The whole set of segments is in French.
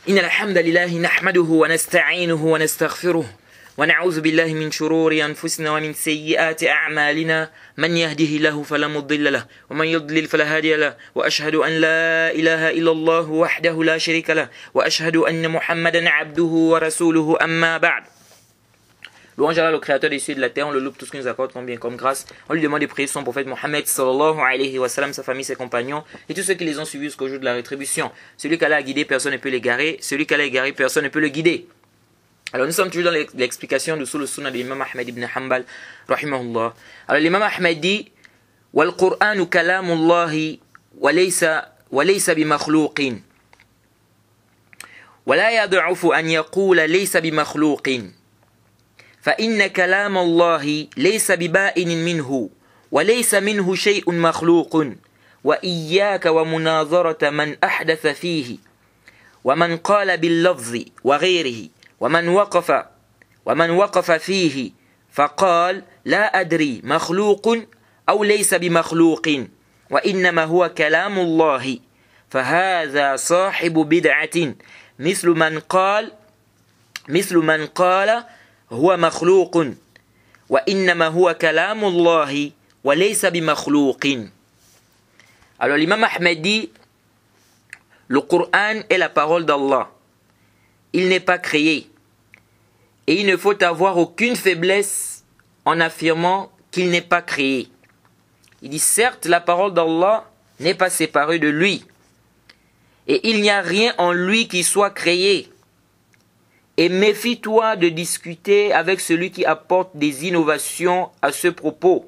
إن الحمد لله نحمده ونستعينه ونستغفره ونعوذ بالله من شرور أنفسنا ومن سيئات أعمالنا من يهده الله فلا مضل له ومن يضلل فلا هادي له وأشهد أن لا إله إلا الله وحده لا شريك له وأشهد أن محمدا عبده ورسوله أما بعد. Louange à Allah, le créateur des cieux et de la terre, on le loue tout ce qu'il nous accorde comme bien, comme grâce. On lui demande de prier son prophète Mohammed sallallahu alayhi wa sallam, sa famille, ses compagnons et tous ceux qui les ont suivis jusqu'au jour de la rétribution. Celui qu'Allah a guidé, personne ne peut l'égarer. Celui qu'Allah a égaré, personne ne peut le guider. Alors nous sommes toujours dans l'explication de sous le sunnah de l'imam Ahmed ibn Hanbal, rahimahullah. Alors l'imam Ahmed dit Wal Qur'anu kalamullahi wa laysa bi makhluqin. Wa la yad'ufu an yaqula laysa bi makhluqin. فإن كلام الله ليس ببائن منه وليس منه شيء مخلوق وإياك ومناظرة من أحدث فيه ومن قال باللفظ وغيره ومن وقف فيه فقال لا أدري مخلوق أو ليس بمخلوق وإنما هو كلام الله فهذا صاحب بدعة مثل من قال هو مخلوق وإنما هو كلام الله وليس بمخلوق. Alors l'imam Ahmed dit le Coran est la parole d'Allah. Il n'est pas créé. Et il ne faut avoir aucune faiblesse en affirmant qu'il n'est pas créé. Il dit certes la parole d'Allah n'est pas séparée de lui. Et il n'y a rien en lui qui soit créé. Et méfie-toi de discuter avec celui qui apporte des innovations à ce propos.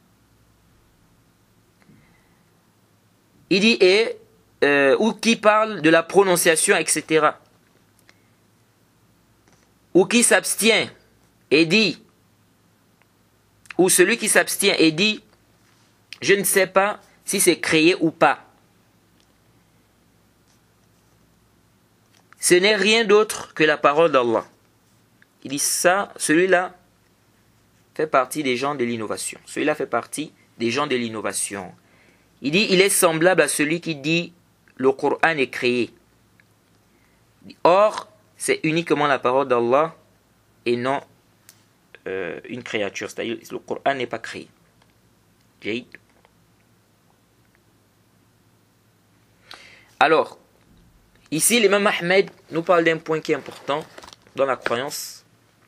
Il dit, ou qui parle de la prononciation, etc. Ou qui s'abstient et dit, ou celui qui s'abstient et dit, je ne sais pas si c'est créé ou pas. Ce n'est rien d'autre que la parole d'Allah. Il dit ça, celui-là fait partie des gens de l'innovation. Celui-là fait partie des gens de l'innovation. Il dit, il est semblable à celui qui dit, le Coran est créé. Or, c'est uniquement la parole d'Allah et non une créature. C'est-à-dire, le Coran n'est pas créé. Alors, ici, l'imam Ahmed nous parle d'un point qui est important dans la croyance.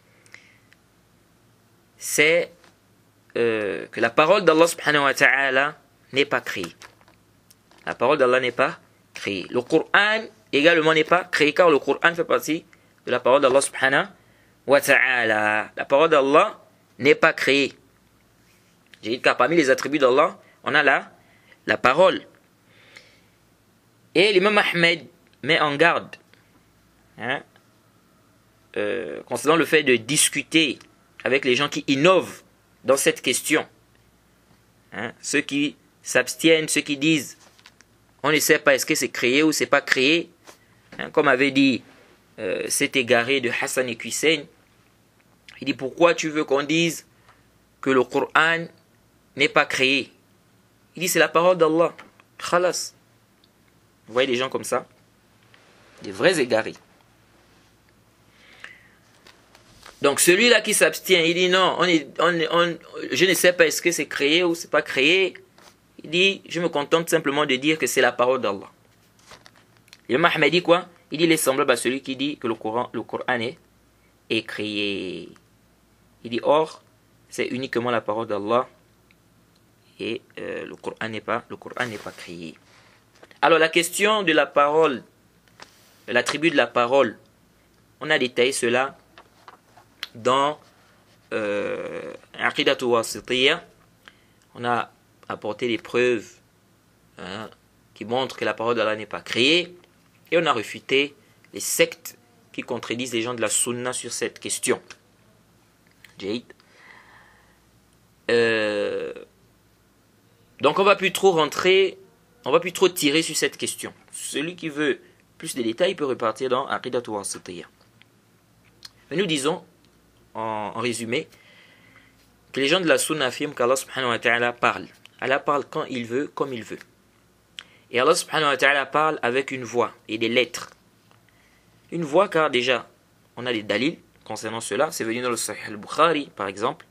C'est que la parole d'Allah subhanahu wa ta'ala n'est pas créée. La parole d'Allah n'est pas créée. Le Coran également n'est pas créé car le Coran fait partie de la parole d'Allah subhanahu wa ta'ala. La parole d'Allah n'est pas créée. J'ai dit car parmi les attributs d'Allah, on a la parole. Et l'imam Ahmed met en garde concernant le fait de discuter avec les gens qui innovent dans cette question. Ceux qui s'abstiennent, ceux qui disent on ne sait pas est-ce que c'est créé ou c'est pas créé. Comme avait dit cet égaré de Hassan et Hussein. Il dit pourquoi tu veux qu'on dise que le Coran n'est pas créé. Il dit c'est la parole d'Allah. Khalas. Vous voyez des gens comme ça, des vrais égarés. Donc celui-là qui s'abstient, il dit non, je ne sais pas est-ce que c'est créé ou c'est pas créé. Il dit, je me contente simplement de dire que c'est la parole d'Allah. Et Ahmed dit quoi? Il dit, il est semblable à celui qui dit que le Coran est créé. Il dit, or, c'est uniquement la parole d'Allah et le Coran n'est pas créé. Alors la question de la parole, l'attribut de la parole, on a détaillé cela dans Aqidatu Wasitiyya. On a apporté des preuves qui montrent que la parole d'Allah n'est pas créée et on a refuté les sectes qui contredisent les gens de la Sunna sur cette question. Donc on va plus trop rentrer, on va plus trop tirer sur cette question. Celui qui veut plus de détails peut repartir dans Aqidatu Wasitiyya. Mais nous disons en résumé que les gens de la Sunna affirment qu'Allah subhanahu wa ta'ala parle. Allah parle quand il veut, comme il veut. Et Allah subhanahu wa ta'ala parle avec une voix et des lettres. Une voix, car déjà, on a des dalils concernant cela. C'est venu dans le Sahih al-Bukhari, par exemple,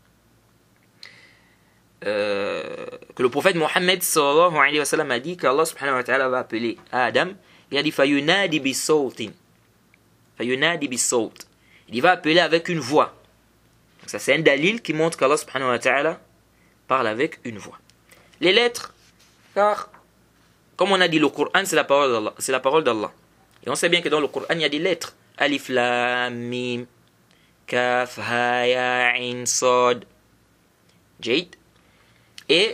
que le prophète Mohammed sallallahu alayhi wa sallam a dit qu'Allah subhanahu wa ta'ala va appeler Adam. Il a dit fayunadi bisawtin. Fayunadi bisawt. Il va appeler avec une voix. Donc ça, c'est un dalil qui montre qu'Allah subhanahu wa ta'ala parle avec une voix. Les lettres, car, comme on a dit, le Coran, c'est la parole d'Allah. C'est la parole d'Allah. Et on sait bien que dans le Coran, il y a des lettres. Alif, Lam, Mim, Kaf, Ha, Ya, Ain, Sad. Jade. Et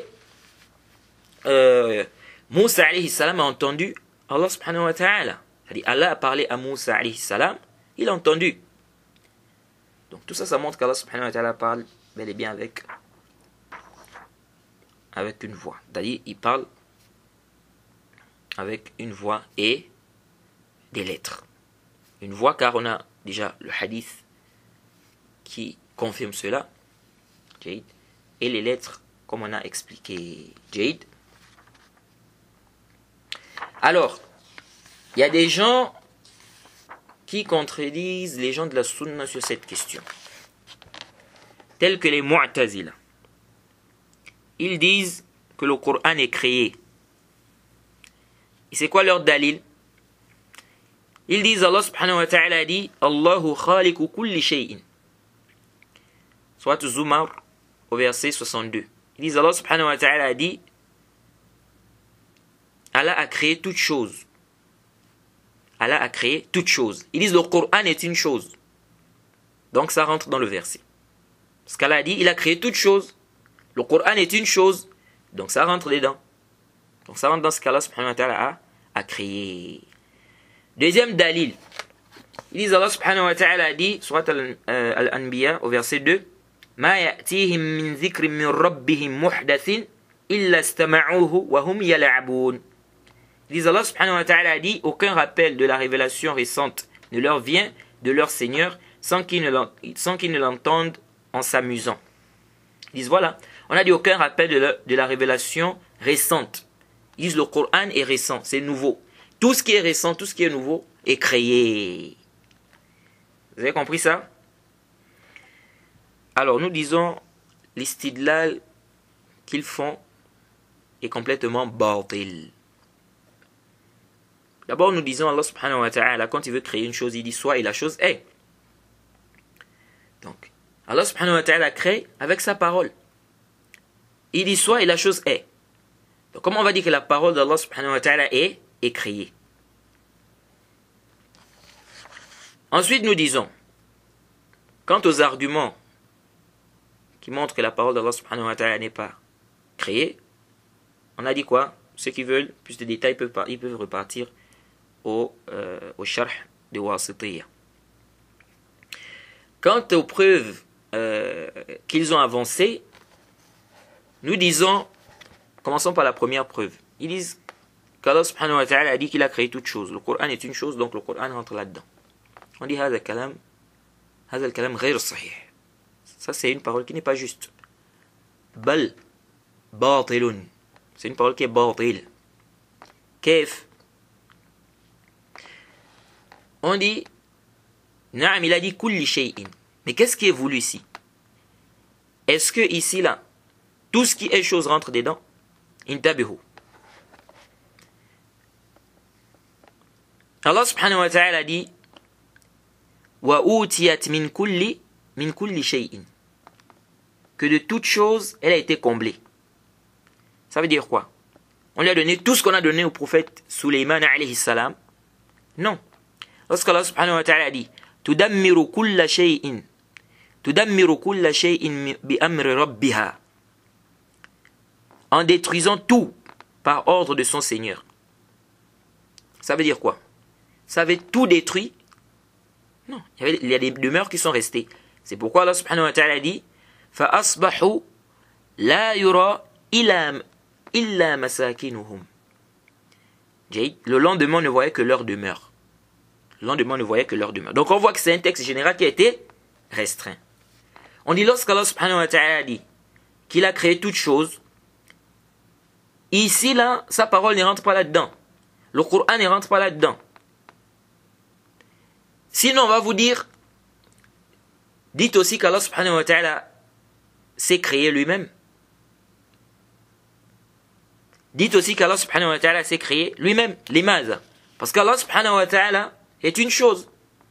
Moussa alayhi salam a entendu Allah subhanahu wa ta'ala. C'est-à-dire Allah a parlé à Moussa alayhi salam, il a entendu. Donc tout ça, ça montre qu'Allah subhanahu wa ta'ala parle bel et bien avec une voix. C'est-à-dire il parle avec une voix et des lettres. Une voix, car on a déjà le hadith qui confirme cela. Jade. Et les lettres, comme on a expliqué. Jade. Alors, il y a des gens qui contredisent les gens de la sunna sur cette question. Tels que les Mu'tazila. Ils disent que le Coran est créé. Et c'est quoi leur dalil? Ils disent, Allah subhanahu wa ta'ala dit, Allahu khaliqu kulli shay'in. Soit Zumar au verset 62. Ils disent, Allah subhanahu wa ta'ala dit, Allah a créé toute chose. Allah a créé toute chose. Ils disent, le Coran est une chose. Donc ça rentre dans le verset. Parce qu'Allah a dit, il a créé toute chose. Le Coran est une chose. Donc ça rentre dedans. Donc ça rentre dans ce qu'Allah subhanahu wa ta'ala a créé. Deuxième dalil. Ils disent, Allah subhanahu wa ta'ala dit, surat Al-Anbiya au verset 2, Ma ya'tihim min dhikrin min rabbihim muhdathin illa istama'uhu wa hum yal'abun. Ils disent, Allah subhanahu wa ta'ala dit, aucun rappel de la révélation récente ne leur vient de leur Seigneur sans qu'ils ne l'entendent en s'amusant. Ils disent, voilà, on a dit aucun rappel de la révélation récente. Ils disent, le Coran est récent, c'est nouveau. Tout ce qui est récent, tout ce qui est nouveau est créé. Vous avez compris ça? Alors nous disons, l'istidlal qu'ils font est complètement batil. D'abord nous disons, Allah subhanahu wa ta'ala, quand il veut créer une chose, il dit soit et la chose est. Donc, Allah subhanahu wa ta'ala crée avec sa parole. Il dit soit et la chose est. Donc comment on va dire que la parole d'Allah subhanahu wa ta'ala est créée? Ensuite nous disons, quant aux arguments qui montrent que la parole d'Allah subhanahu wa ta'ala n'est pas créée, on a dit quoi? Ceux qui veulent plus de détails, ils peuvent repartir au sharh de Wasitiyya. Quant aux preuves qu'ils ont avancées, nous disons, commençons par la première preuve. Ils disent qu'Allah subhanahu wa ta'ala a dit qu'il a créé toute chose. Le Coran est une chose, donc le Coran rentre là-dedans. On dit, هذا الكلام غير صحيح. Ça c'est une parole qui n'est pas juste. بل باطل. C'est une parole qui est باطل. كيف? On dit, نعم, il a dit كل شيء. Mais qu'est-ce qui est voulu ici? Est-ce que ici là, tout ce qui est chose rentre dedans? انتبهوا. Allah subhanahu wa ta'ala dit وَأُوتِيَتْ مِنْ كُلِّ شَيْءٍ, que de toute chose, elle a été comblée. Ça veut dire quoi? On lui a donné tout ce qu'on a donné au prophète Sulayman alayhi salam? Non. Lorsqu'Allah subhanahu wa ta'ala dit تُدَمِّرُ كُلَّ شَيْءٍ بِأَمْرِ رَبِّهَا, en détruisant tout par ordre de son Seigneur. Ça veut dire quoi? Ça avait tout détruit? Non, il y a des demeures qui sont restées. C'est pourquoi Allah subhanahu wa ta'ala dit فَأَصْبَحُوا لَا يُرَى إِلَّا مَسَاكِنُهُمْ. Le lendemain, on ne voyait que leur demeure. Le lendemain, on ne voyait que leur demeure. Donc on voit que c'est un texte général qui a été restreint. On dit lorsqu'Allah subhanahu wa ta'ala dit qu'il a créé toute chose, ici là, sa parole ne rentre pas là-dedans. Le Coran ne rentre pas là-dedans. Sinon, on va vous dire, dites aussi qu'Allah subhanahu wa ta'ala s'est créé lui-même. Dites aussi qu'Allah subhanahu wa ta'ala s'est créé lui-même. Limaza. Parce qu'Allah subhanahu wa ta'ala est une chose.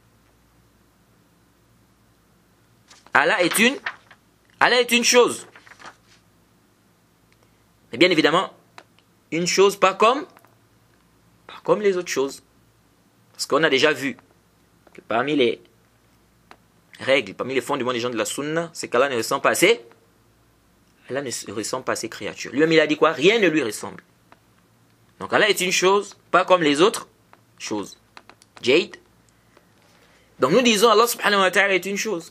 Allah est une chose. Mais bien évidemment, une chose pas comme les autres choses. Parce qu'on a déjà vu que parmi les règles, parmi les fondements des gens de la sunna, c'est qu'Allah ne ressemble pas à ses créatures. Lui-même il a dit quoi? Rien ne lui ressemble. Donc Allah est une chose, pas comme les autres choses. Jade. Donc nous disons Allah subhanahu wa ta'ala est une chose.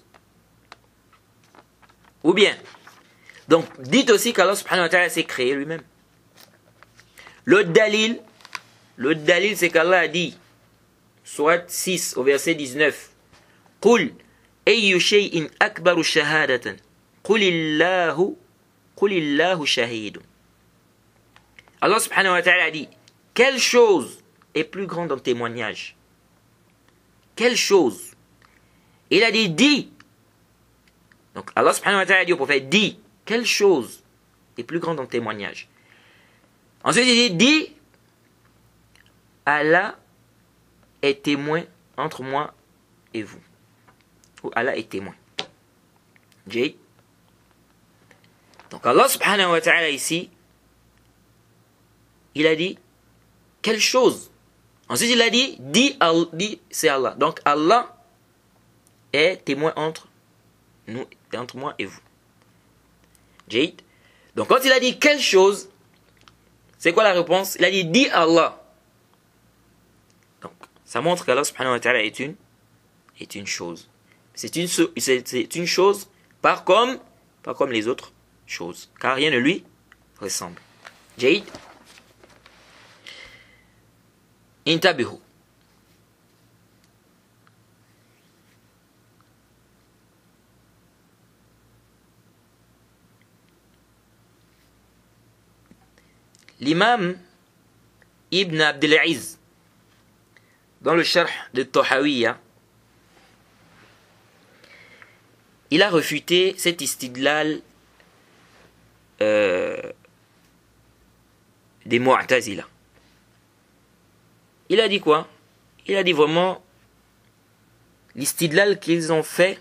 Ou bien, donc dites aussi qu'Allah subhanahu wa ta'ala s'est créé lui-même. Le dalil c'est qu'Allah a dit, Sourate 6 au verset 19, قُلْ أَيُّ شَيْءٍ أَكْبَرُ شَهَادَةً قُلِ اللَّهُ شَهِيدٌ. Allah subhanahu wa ta'ala a dit, quelle chose est plus grande en témoignage? Quelle chose? Il a dit, dis. Donc Allah subhanahu wa ta'ala a dit au prophète, dis, quelle chose est plus grande en témoignage? Ensuite il dit, Allah est témoin entre moi et vous. Ou Allah est témoin. Jay. Donc Allah subhanahu wa ta'ala ici, il a dit, quelle chose? Ensuite il a dit, dis c'est Allah. Donc Allah est témoin entre nous, entre moi et vous. Jade. Donc quand il a dit quelle chose, c'est quoi la réponse? Il a dit, dis Allah. Donc ça montre qu'Allah subhanahu wa ta'ala est une chose. C'est une chose pas comme les autres choses. Car rien ne lui ressemble. Jade. Intabihu. L'imam Ibn Abdul Aziz, dans le Sharh de Tahawiyya, il a refuté cet istidlal des Mu'tazila. Il a dit quoi? Il a dit vraiment, l'istidlal qu'ils ont fait,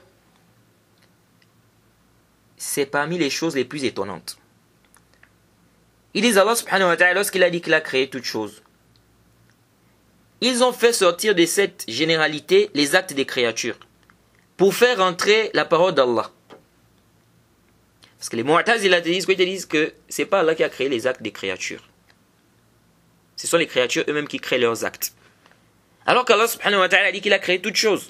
c'est parmi les choses les plus étonnantes. Ils disent Allah subhanahu wa ta'ala, lorsqu'il a dit qu'il a créé toutes choses, ils ont fait sortir de cette généralité les actes des créatures pour faire entrer la parole d'Allah. Parce que les Mu'tazila disent que c'est pas Allah qui a créé les actes des créatures. Ce sont les créatures eux-mêmes qui créent leurs actes. Alors qu'Allah subhanahu wa ta'ala a dit qu'il a créé toutes choses.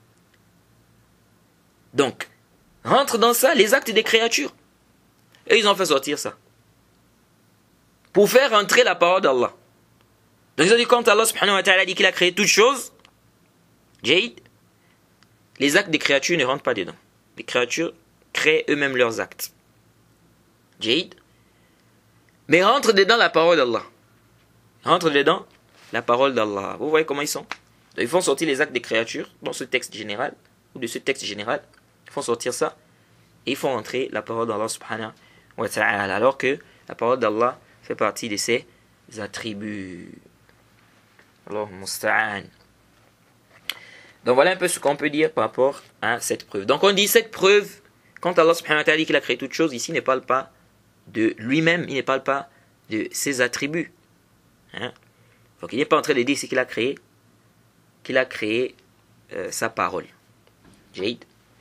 Donc, rentre dans ça les actes des créatures. Et ils ont fait sortir ça. Pour faire entrer la parole d'Allah. Donc ils ont dit quand Allah subhanahu wa ta'ala dit qu'il a créé toutes choses, Jade, les actes des créatures ne rentrent pas dedans. Les créatures créent eux-mêmes leurs actes. Jade. Mais rentre dedans la parole d'Allah. Rentre dedans la parole d'Allah. Vous voyez comment ils sont? Donc, ils font sortir les actes des créatures dans ce texte général, ou de ce texte général. Ils font sortir ça, et ils font entrer la parole d'Allah subhanahu wa ta'ala. Alors que la parole d'Allah fait partie de ses attributs. Allah musta'an. Donc voilà un peu ce qu'on peut dire par rapport à cette preuve. Donc on dit cette preuve, quand Allah subhanahu wa ta'ala dit qu'il a créé toutes choses, ici il ne parle pas de lui-même, il ne parle pas de ses attributs. Donc il n'est pas en train de dire ici qu'il a créé sa parole. Jade.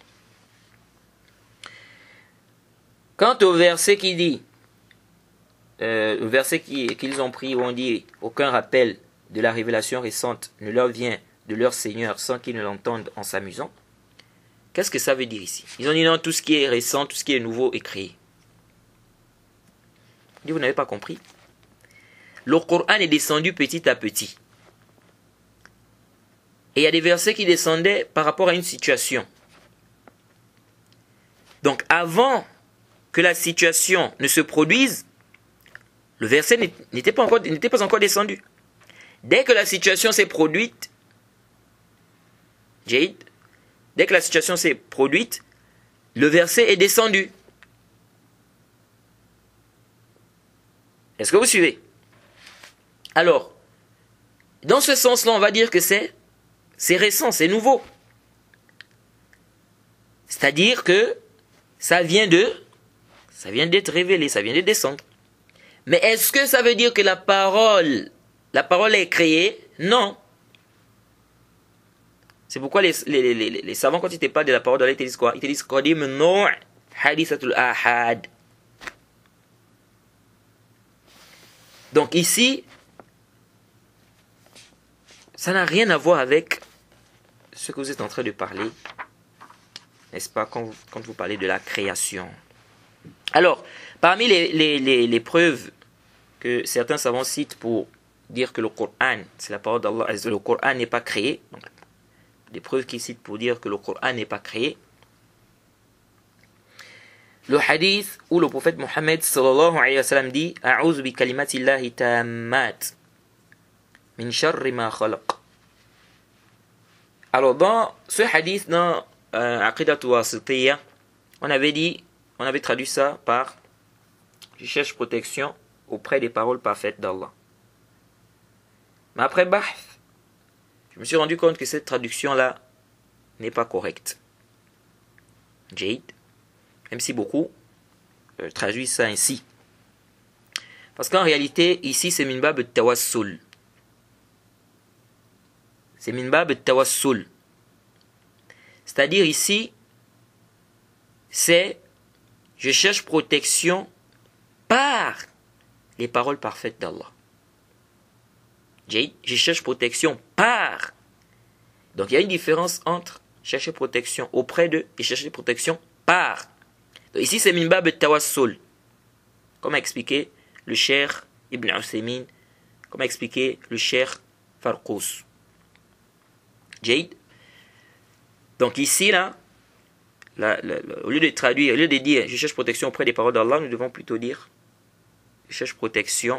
Quant au verset qui dit, le verset qu'ils ont pris où on dit aucun rappel de la révélation récente ne leur vient de leur Seigneur sans qu'ils ne l'entendent en s'amusant. Qu'est-ce que ça veut dire ici? Ils ont dit non, tout ce qui est récent, tout ce qui est nouveau est créé. Vous n'avez pas compris. Le Coran est descendu petit à petit. Et il y a des versets qui descendaient par rapport à une situation. Donc avant que la situation ne se produise, le verset n'était pas encore descendu. Dès que la situation s'est produite, Jade. Dès que la situation s'est produite, le verset est descendu. Est-ce que vous suivez? Alors, dans ce sens-là, on va dire que c'est récent, c'est nouveau. C'est-à-dire que ça vient d'être révélé, ça vient de descendre. Mais est-ce que ça veut dire que la parole est créée? Non. C'est pourquoi les savants, quand ils te parlent de la parole d'Allah, ils te disent quoi? Ils te disent Qadim no' hadithatul ahad. Donc ici, ça n'a rien à voir avec ce que vous êtes en train de parler, n'est-ce pas, quand vous parlez de la création. Alors, parmi les preuves que certains savants citent pour dire que le Coran, c'est la parole d'Allah, le Coran n'est pas créé, donc, des preuves qu'ils citent pour dire que le Coran n'est pas créé, le hadith où le prophète Mohammed sallallahu alayhi wa sallam dit « A'udhu bi kalimatillahi tammat min sharri ma khalaq ». Alors dans ce hadith, dans Aqidatu Wasitiyya, on avait traduit ça par « Je cherche protection auprès des paroles parfaites d'Allah ». Mais après bahth, je me suis rendu compte que cette traduction-là n'est pas correcte. Jade, même si beaucoup traduisent ça ainsi. Parce qu'en réalité, ici, c'est min bab tawassul. C'est min bab tawassul. C'est-à-dire ici, c'est je cherche protection par les paroles parfaites d'Allah. Je cherche protection par. Donc il y a une différence entre chercher protection auprès de et chercher protection par. Donc, ici c'est min bab tawassul. Comme a expliqué le cheikh Ibn Uthaymin, comme a expliqué le cheikh Farqous. Jade. Donc ici là, au lieu de traduire, au lieu de dire je cherche protection auprès des paroles d'Allah, nous devons plutôt dire je cherche protection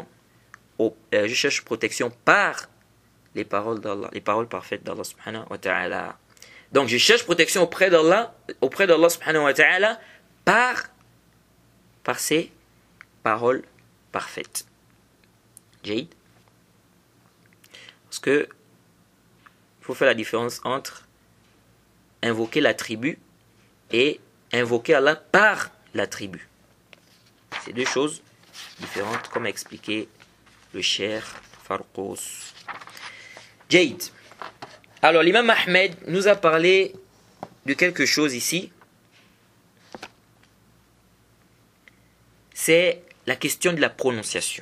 par les paroles d'Allah, les paroles parfaites d'Allah subhanahu wa ta'ala. Donc je cherche protection auprès d'Allah subhanahu wa ta'ala par ces paroles parfaites. Jade. Parce que il faut faire la différence entre invoquer l'attribut et invoquer Allah par l'attribut. C'est deux choses différentes, comme a expliqué le cheikh Farqous. Jade. Alors l'imam Ahmed nous a parlé de quelque chose ici. C'est la question de la prononciation.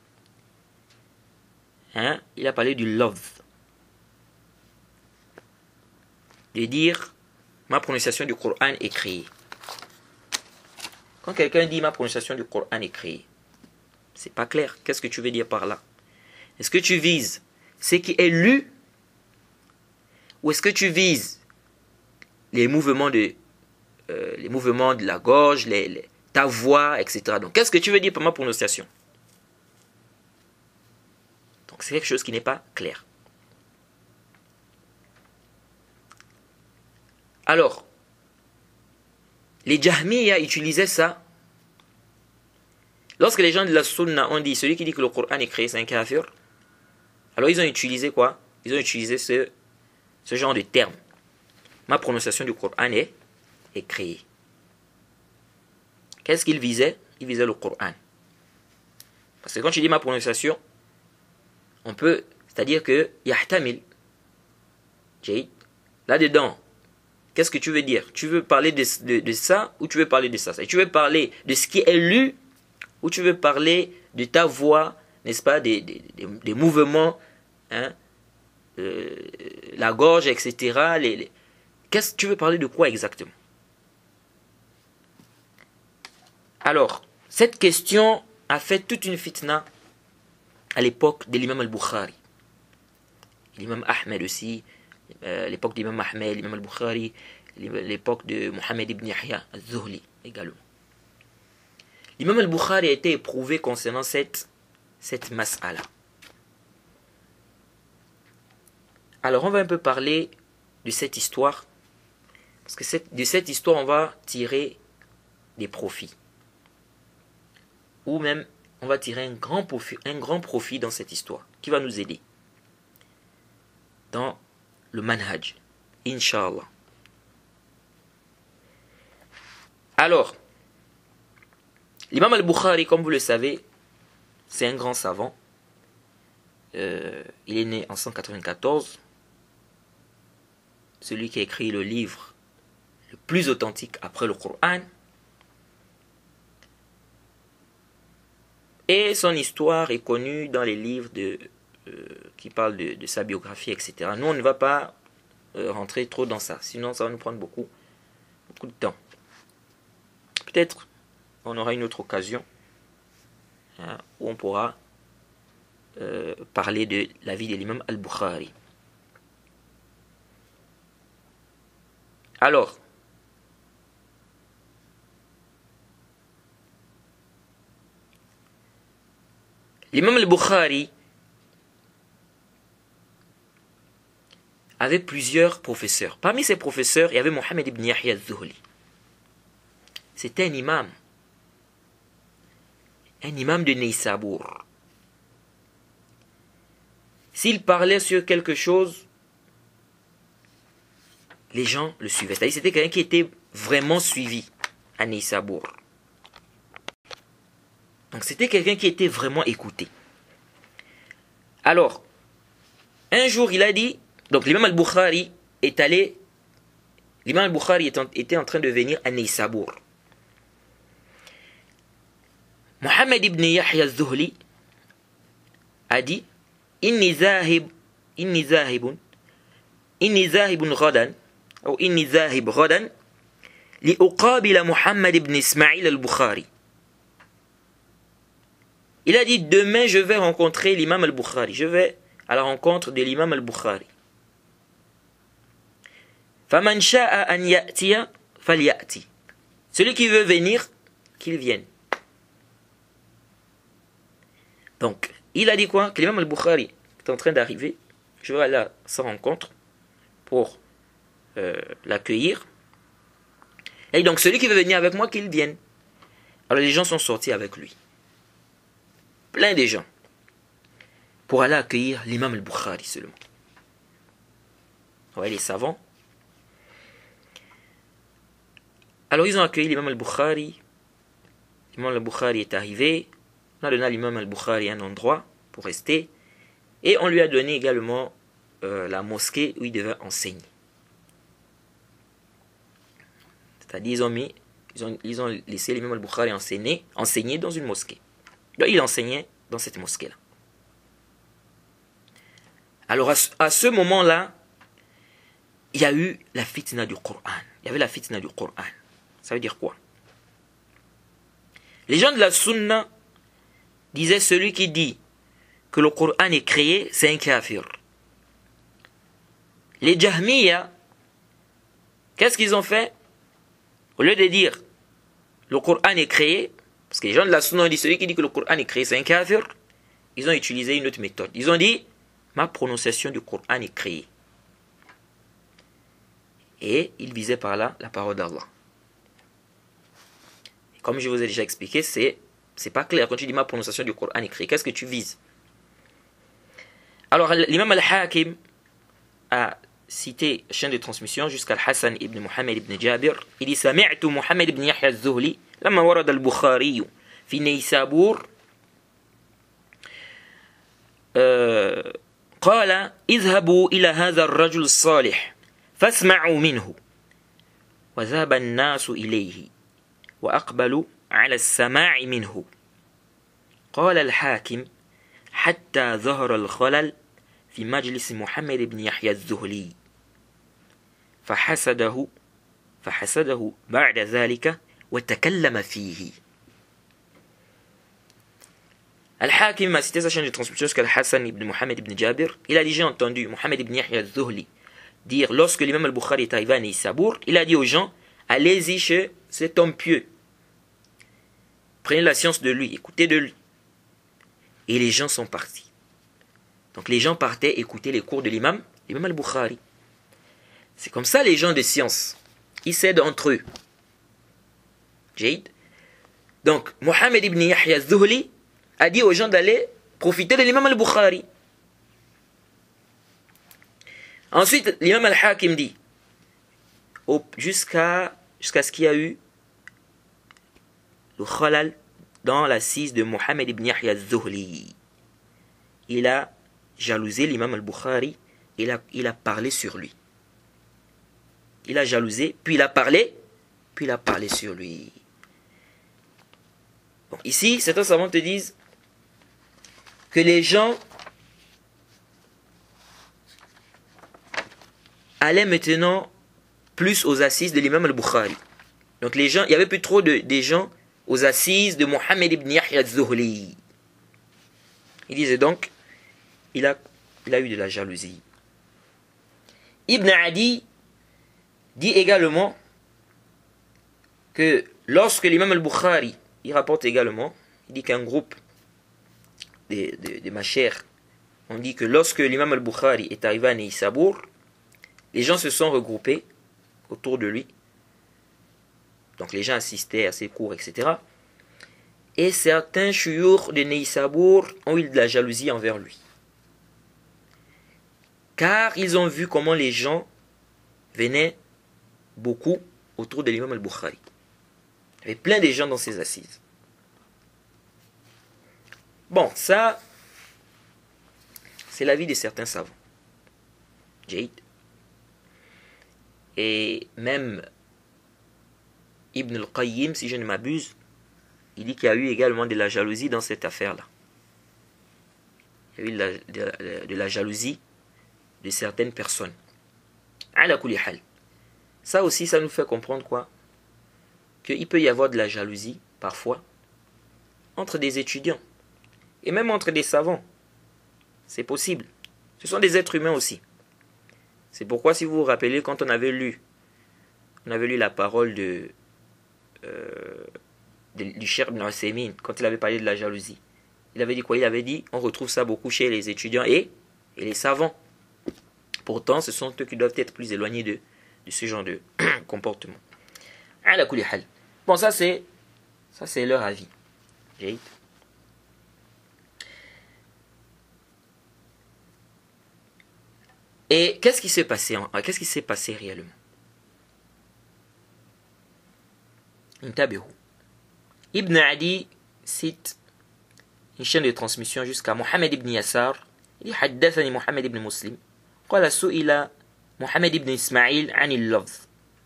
Il a parlé du love. De dire ma prononciation du Coran est créée. Quand quelqu'un dit ma prononciation du Coran est créée, c'est pas clair. Qu'est-ce que tu veux dire par là? Est-ce que tu vises ce qui est lu, ou est-ce que tu vises les mouvements de la gorge, ta voix, etc. Donc qu'est-ce que tu veux dire par ma prononciation? Donc c'est quelque chose qui n'est pas clair. Alors, les Jahmiya utilisaient ça. Lorsque les gens de la Sunna ont dit celui qui dit que le Coran est créé, c'est un kafir, alors ils ont utilisé quoi? Ils ont utilisé ce genre de terme. Ma prononciation du Coran est créée. Qu'est-ce qu'ils visaient? Ils visaient le Coran. Parce que quand tu dis ma prononciation, on peut, c'est-à-dire que yahtamil, là-dedans, qu'est-ce que tu veux dire? Tu veux parler de ça ou tu veux parler de ça? Tu veux parler de ce qui est lu ou tu veux parler de ta voix, n'est-ce pas, des mouvements, la gorge, etc. Qu'est-ce que tu veux parler de quoi exactement? Alors, cette question a fait toute une fitna à l'époque de l'imam al-Bukhari. L'imam Ahmed aussi, l'époque de l'imam Ahmed, l'imam al-Bukhari, l'époque de Mohammed ibn Yahya al-Zuhli également. L'imam al-Bukhari a été éprouvé concernant cette mas'ala. Alors on va un peu parler de cette histoire, parce que de cette histoire, on va tirer des profits. Ou même, on va tirer un grand profit dans cette histoire, qui va nous aider dans le manhaj, Inch'Allah. Alors, l'imam al-Bukhari, comme vous le savez, c'est un grand savant. Il est né en 194. Celui qui a écrit le livre le plus authentique après le Coran. Et son histoire est connue dans les livres qui parlent de sa biographie, etc. Nous, on ne va pas rentrer trop dans ça, sinon ça va nous prendre beaucoup de temps. Peut-être on aura une autre occasion où on pourra parler de la vie de l'imam al-Bukhari. Alors, l'imam al-Bukhari avait plusieurs professeurs. Parmi ses professeurs, il y avait Mohammed ibn Yahya al-Zuhli. C'était un imam de Neysabur. S'il parlait sur quelque chose, les gens le suivaient. C'est-à-dire c'était quelqu'un qui était vraiment suivi à Neysabur. Donc c'était quelqu'un qui était vraiment écouté. Alors, un jour il a dit, donc l'imam al-Bukhari était en train de venir à Neysabur. Mohammed ibn Yahya al-Zuhli a dit inni zahib ghadan ou inni zahib ghadan li uqabila Mohammed ibn Ismail al-Bukhari. Il a dit demain je vais rencontrer l'imam al-Bukhari, je vais à la rencontre de l'imam al-Bukhari. Faman sha'a an ya'tiya falyati. Celui qui veut venir, qu'il vienne. Donc, il a dit quoi? Que l'imam al-Bukhari est en train d'arriver. Je vais aller à sa rencontre pour l'accueillir. Et donc, celui qui veut venir avec moi, qu'il vienne. Alors, les gens sont sortis avec lui. Plein de gens. Pour aller accueillir l'imam al-Bukhari seulement. Ouais, les savants. Alors, ils ont accueilli l'imam al-Bukhari. L'imam al-Bukhari est arrivé. On a donné à l'imam al-Bukhari un endroit pour rester. Et on lui a donné également la mosquée où il devait enseigner. C'est-à-dire ils ont laissé l'imam al-Bukhari enseigner dans une mosquée. Donc il enseignait dans cette mosquée-là. Alors à ce moment-là, il y a eu la fitna du Coran. Il y avait la fitna du Coran. Ça veut dire quoi? Les gens de la Sunna disait celui qui dit que le Coran est créé, c'est un kafir. Les Jahmiya, qu'est-ce qu'ils ont fait? Au lieu de dire le Coran est créé, parce que les gens de la Sunna ont dit celui qui dit que le Coran est créé, c'est un kafir, ils ont utilisé une autre méthode. Ils ont dit ma prononciation du Coran est créée. Et ils visaient par là la parole d'Allah. Comme je vous ai déjà expliqué, c'est pas clair. Quand tu dis ma prononciation du Coran écrit, qu'est-ce que tu vises? Alors, l'imam al-Hakim a cité chaîne de transmission jusqu'à Hassan ibn Muhammad ibn Jabir. Il dit سمعت محمد بن يحيى الزهلي لما ورد البخاري في نيسابور قال اذهبوا إلى هذا الرجل الصالح فاسمعوا منه وذهب الناس إليه وأقبلوا على السماع منه. قال الحاكم حتى ظهر الخلل في مجلس محمد بن يحيى الزهلي فحسده بعد ذلك وتكلم فيه. Al-Hakim a cité sa chaîne de transmission jusqu'à Hassan ibn Muhammad ibn Jabir. Il a dit j'ai entendu Mohammed ibn Yahya al-Zuhli dire lorsque l'imam al-Bukhari est arrivé à Neysabur, il a dit aux gens allez-y chez cet homme pieux. Prenez la science de lui, écoutez de lui. Et les gens sont partis. Donc les gens partaient écouter les cours de l'imam al-Bukhari. C'est comme ça les gens de science. Ils s'aident entre eux. Jaïd. Donc, Mohammed ibn Yahya az-Zuhli a dit aux gens d'aller profiter de l'imam al-Bukhari. Ensuite, l'imam al-Hakim dit, jusqu'à ce qu'il y a eu le khalal dans l'assise de Mohammed ibn Yahya az-Zuhli. Il a jalousé l'imam al-Bukhari, il a parlé sur lui. Il a jalousé, puis il a parlé sur lui. Bon, ici, certains savants te disent que les gens allaient maintenant plus aux assises de l'imam al-Bukhari. Donc les gens, il y avait plus trop des gens aux assises de Mohammed ibn Yahya az-Zuhli. Il disait donc, il a eu de la jalousie. Ibn Adi dit également que lorsque l'imam al-Bukhari, il rapporte également, il dit qu'un groupe de machères, on dit que lorsque l'imam al-Bukhari est arrivé à Neissabour, les gens se sont regroupés autour de lui. Donc les gens assistaient à ses cours, etc. Et certains chouyours de Neissabour ont eu de la jalousie envers lui. Car ils ont vu comment les gens venaient beaucoup autour de l'imam al-Bukhari. Il y avait plein de gens dans ces assises. Bon, ça, c'est l'avis de certains savants. Jaïd. Et même Ibn al-Qayyim, si je ne m'abuse, il dit qu'il y a eu également de la jalousie dans cette affaire-là. Il y a eu de la jalousie de certaines personnes. Ala kulli hal. Ça aussi, ça nous fait comprendre quoi? Qu'il peut y avoir de la jalousie, parfois, entre des étudiants. Et même entre des savants. C'est possible. Ce sont des êtres humains aussi. C'est pourquoi, si vous vous rappelez, quand on avait lu la parole du Cheikh Ibn Uthaymin, quand il avait parlé de la jalousie, il avait dit quoi? Il avait dit, on retrouve ça beaucoup chez les étudiants et les savants. Pourtant, ce sont eux qui doivent être plus éloignés de ce genre de comportement. Ala kulli hal. Bon, ça c'est leur avis. Et qu'est-ce qui s'est passé réellement? Ibn Adi cite une chaîne de transmission jusqu'à Mohammed ibn Yasar. Il dit حدثني محمد ibn Muslim قال سئل محمد ibn Ismail عن اللفظ.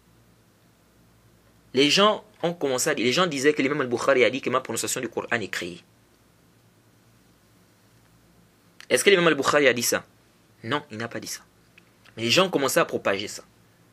Les gens ont commencé à dire, les gens disaient que l'imam al-Bukhari a dit que ma prononciation du Coran est créée. Est-ce que l'imam al-Bukhari a dit ça? Non, il n'a pas dit ça. Mais les gens ont commencé à propager ça.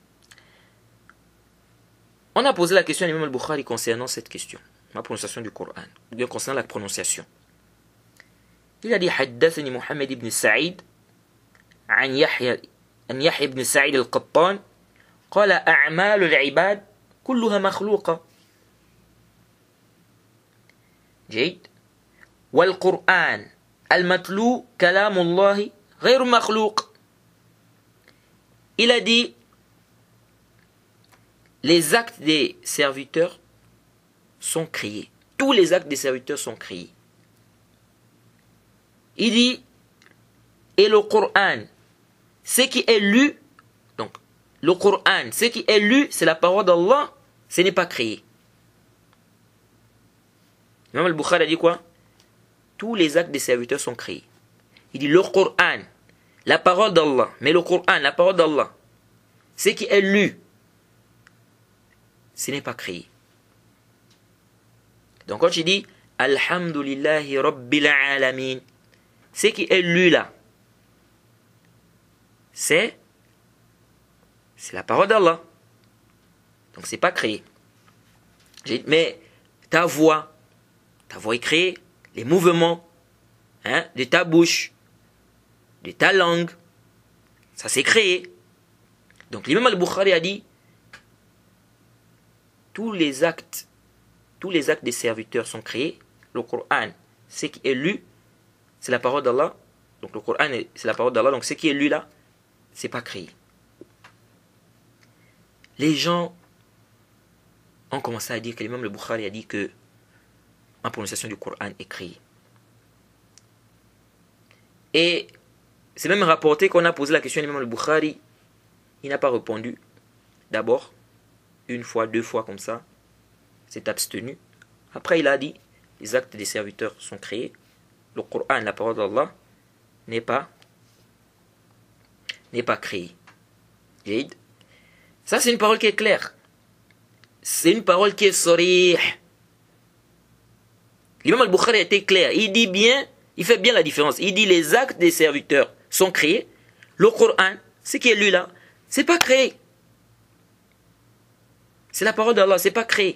On a posé la question à l'imam al-Bukhari concernant cette question, ma prononciation du Coran, ou bien concernant la prononciation. Il a dit حدثني محمد ibn Sa'id عن يحيى ibn Sa'id al-Qattan قال أعمال العباد كلها مخلوقة. جيد. والقرآن المتلو كلام الله غير مخلوق. Il a dit les actes des serviteurs sont créés. Tous les actes des serviteurs sont créés. Il dit et le Coran, ce qui est lu, donc le Coran, ce qui est lu, c'est la parole d'Allah, ce n'est pas créé. L'imam al-Bukhari a dit quoi? Tous les actes des serviteurs sont créés. Il dit le Coran, la parole d'Allah, mais le Coran, la parole d'Allah, ce qui est lu, ce n'est pas créé. Donc quand il dit Alhamdulillahi Rabbil Alamin, ce qui est lu là, c'est la parole d'Allah. Donc c'est pas créé. Mais ta voix est créée, les mouvements de ta bouche, de ta langue, ça s'est créé. Donc l'imam al-Bukhari a dit tous les actes des serviteurs sont créés. Le Coran, ce qui est lu, c'est la parole d'Allah. Donc le Coran, c'est la parole d'Allah. Donc ce qui est lu là, c'est pas créé. les gens ont commencé à dire que l'imam al-Bukhari a dit que la prononciation du Coran est créée. Et c'est même rapporté qu'on a posé la question à l'imam al-Bukhari, il n'a pas répondu. D'abord, une fois, deux fois comme ça, s'est abstenu. Après, il a dit, les actes des serviteurs sont créés. Le Coran, la parole d'Allah, n'est pas créé. Ça, c'est une parole qui est claire. C'est une parole qui est sarih. L'imam al-Bukhari a été clair. Il dit bien, il fait bien la différence. Il dit les actes des serviteurs sont créés. Le Coran, ce qui est lu là, c'est pas créé. C'est la parole d'Allah, c'est pas créé.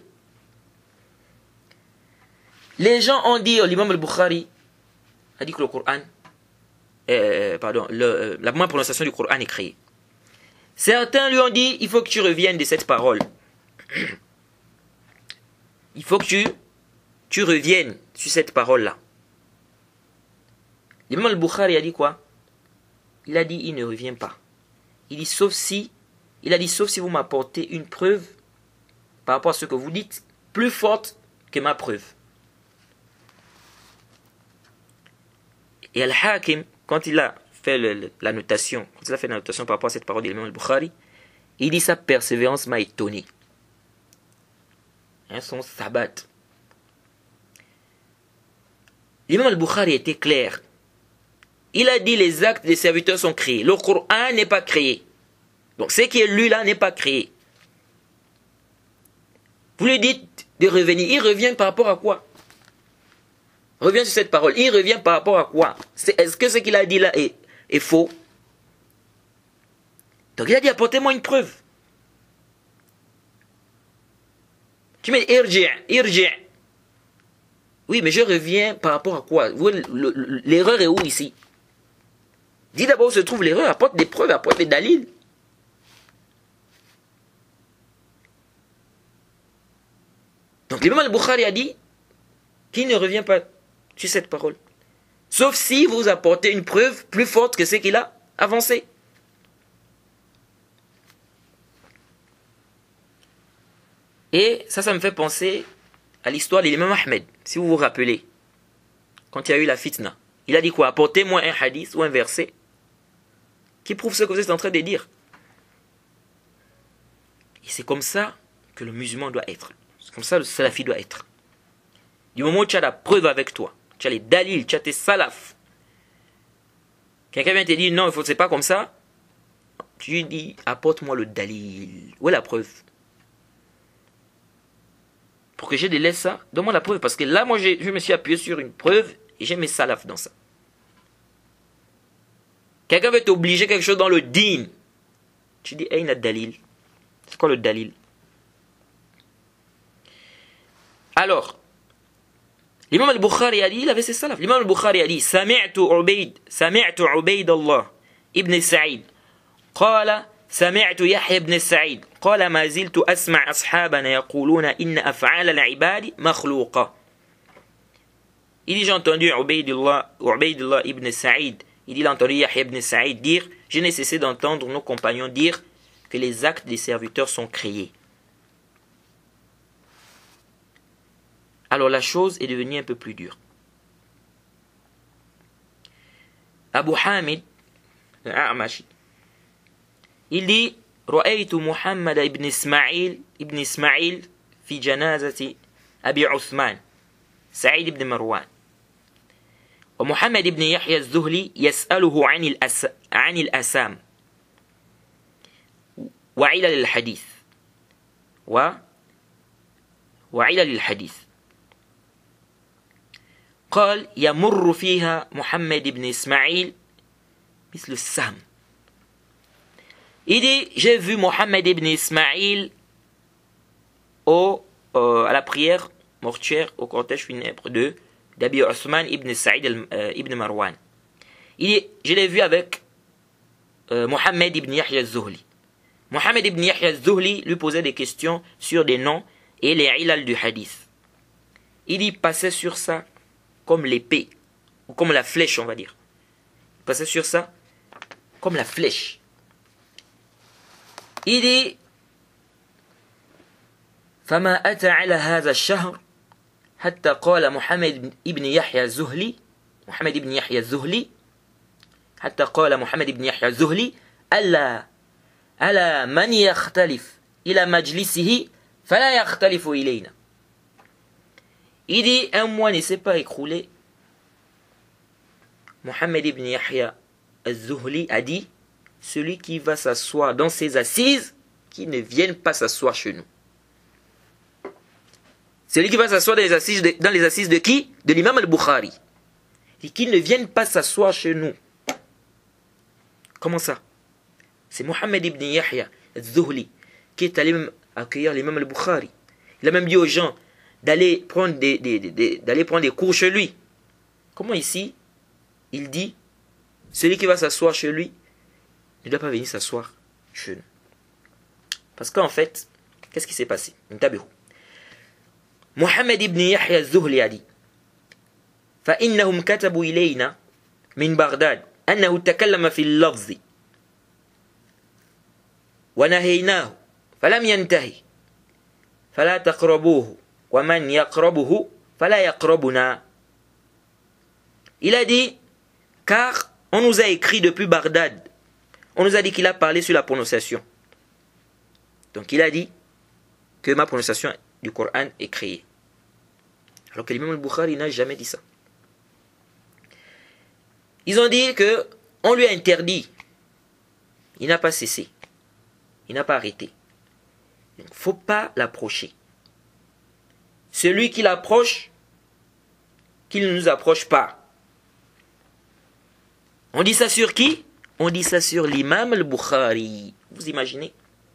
Les gens ont dit, l'imam al-Bukhari a dit que le Coran, la bonne prononciation du Coran est créée. Certains lui ont dit, il faut que tu reviennes de cette parole. Il faut que tu reviennes sur cette parole-là. L'imam al-Bukhari a dit quoi? Il a dit, il ne revient pas. Il dit, sauf si vous m'apportez une preuve par rapport à ce que vous dites, plus forte que ma preuve. Et Al-Hakim, quand il a fait la notation, par rapport à cette parole de l'imam al-Bukhari, il dit sa persévérance m'a étonné. Son sabbat. L'imam al-Bukhari était clair. Il a dit les actes des serviteurs sont créés. Le Coran n'est pas créé. Donc ce qui est lu là n'est pas créé. Vous lui dites de revenir. Il revient par rapport à quoi? Revient sur cette parole. Il revient par rapport à quoi? Est-ce que ce qu'il a dit là est faux? Donc il a dit apportez-moi une preuve. Tu mets irji'. Oui, mais je reviens par rapport à quoi? L'erreur est où ici? Dis d'abord où se trouve l'erreur. Apporte des preuves, apporte des dalils. Donc l'imam al-Bukhari a dit qu'il ne revient pas sur cette parole. Sauf si vous apportez une preuve plus forte que ce qu'il a avancé. Et ça me fait penser à l'histoire de l'imam Ahmed. Si vous vous rappelez, quand il y a eu la fitna, il a dit quoi? Apportez-moi un hadith ou un verset qui prouve ce que vous êtes en train de dire. Et c'est comme ça que le musulman doit être. C'est comme ça que le salafi doit être. Du moment où tu as la preuve avec toi, tu as les dalils, tu as tes salafs. Quelqu'un vient te dire non, c'est pas comme ça. Tu lui dis apporte-moi le dalil. Où est la preuve? Pour que je délaisse ça, donne-moi la preuve. Parce que là, moi, je me suis appuyé sur une preuve et j'ai mes salafs dans ça. Quelqu'un veut t'obliger quelque chose dans le din. Tu dis, Aïna dalil. C'est quoi le dalil? Alors, l'imam al-Bukhari a dit, il avait ses salafs. L'imam al-Bukhari a dit, Sami'tu Ubayd Allah ibn Sa'id. Qala, سمعت يحيى بن سعيد قال ما زلت أسمع أصحابنا يقولون إن أفعال العباد مخلوقة. Il dit j'ai entendu Ubaydullah ibn Sa'id. Il dit il a entendu Yahya ibn Sa'id dire je n'ai cessé d'entendre nos compagnons dire que les actes des serviteurs sont créés. Alors la chose est devenue un peu plus dure. Abu Hamid al-A'mashi il dit رأيت محمد ابن إسماعيل في جنازة أبي عثمان سعيد بن مروان ومحمد بن يحيى الزهلي يسأله عن الأسام وعلل الحديث وعلل الحديث قال يمر فيها محمد بن إسماعيل مثل السهم. Il dit, j'ai vu Mohammed ibn Ismaïl à la prière mortuaire au cortège funèbre d'Abi Othman ibn Saïd ibn Marwan. Il dit, je l'ai vu avec Mohammed ibn Yahya al-Zuhli. Mohammed ibn Yahya al-Zuhli lui posait des questions sur des noms et les ilal du hadith. Il dit, passait sur ça comme l'épée, ou comme la flèche, on va dire. Il passait sur ça comme la flèche. Il dit, فما أتى على هذا الشهر حتى قال محمد بن يحيى الزهلي حتى قال محمد بن يحيى الزهلي ألا من يختلف إلى مجلسه فلا يختلف إلينا. Il dit, un mois ne s'est pas écroulé. Mohammed ibn Yahya al-Zuhli a dit, celui qui va s'asseoir dans ses assises, qui ne vienne pas s'asseoir chez nous. Celui qui va s'asseoir dans les assises de qui? De l'imam al-Bukhari. Et qui ne vienne pas s'asseoir chez nous. Comment ça? C'est Mohammed ibn Yahya al-Zuhli qui est allé accueillir l'imam al-Bukhari. Il a même dit aux gens d'aller prendre des cours chez lui. Comment ici, il dit, celui qui va s'asseoir chez lui ne doit pas venir s'asseoir chez nous. Parce qu'en fait, qu'est-ce qui s'est passé? Mohammed ibn Yahya al-Zuhli a dit, فإنهم كتبوا إلينا من بغداد أنه تكلم في اللفظ ونهيناه فلم ينتهي فلا تقربوه ومن يقربه فلا يقربنا. Il a dit, car on nous a écrit depuis Bagdad, on nous a dit qu'il a parlé sur la prononciation. Donc il a dit que ma prononciation du Coran est créée. Alors que l'imam al-Bukhari n'a jamais dit ça. Ils ont dit que on lui a interdit. Il n'a pas cessé. Il n'a pas arrêté. Il ne faut pas l'approcher. Celui qui l'approche, qu'il ne nous approche pas. On dit ça sur qui? On dit ça sur l'imam al-Bukhari. Vous imaginez?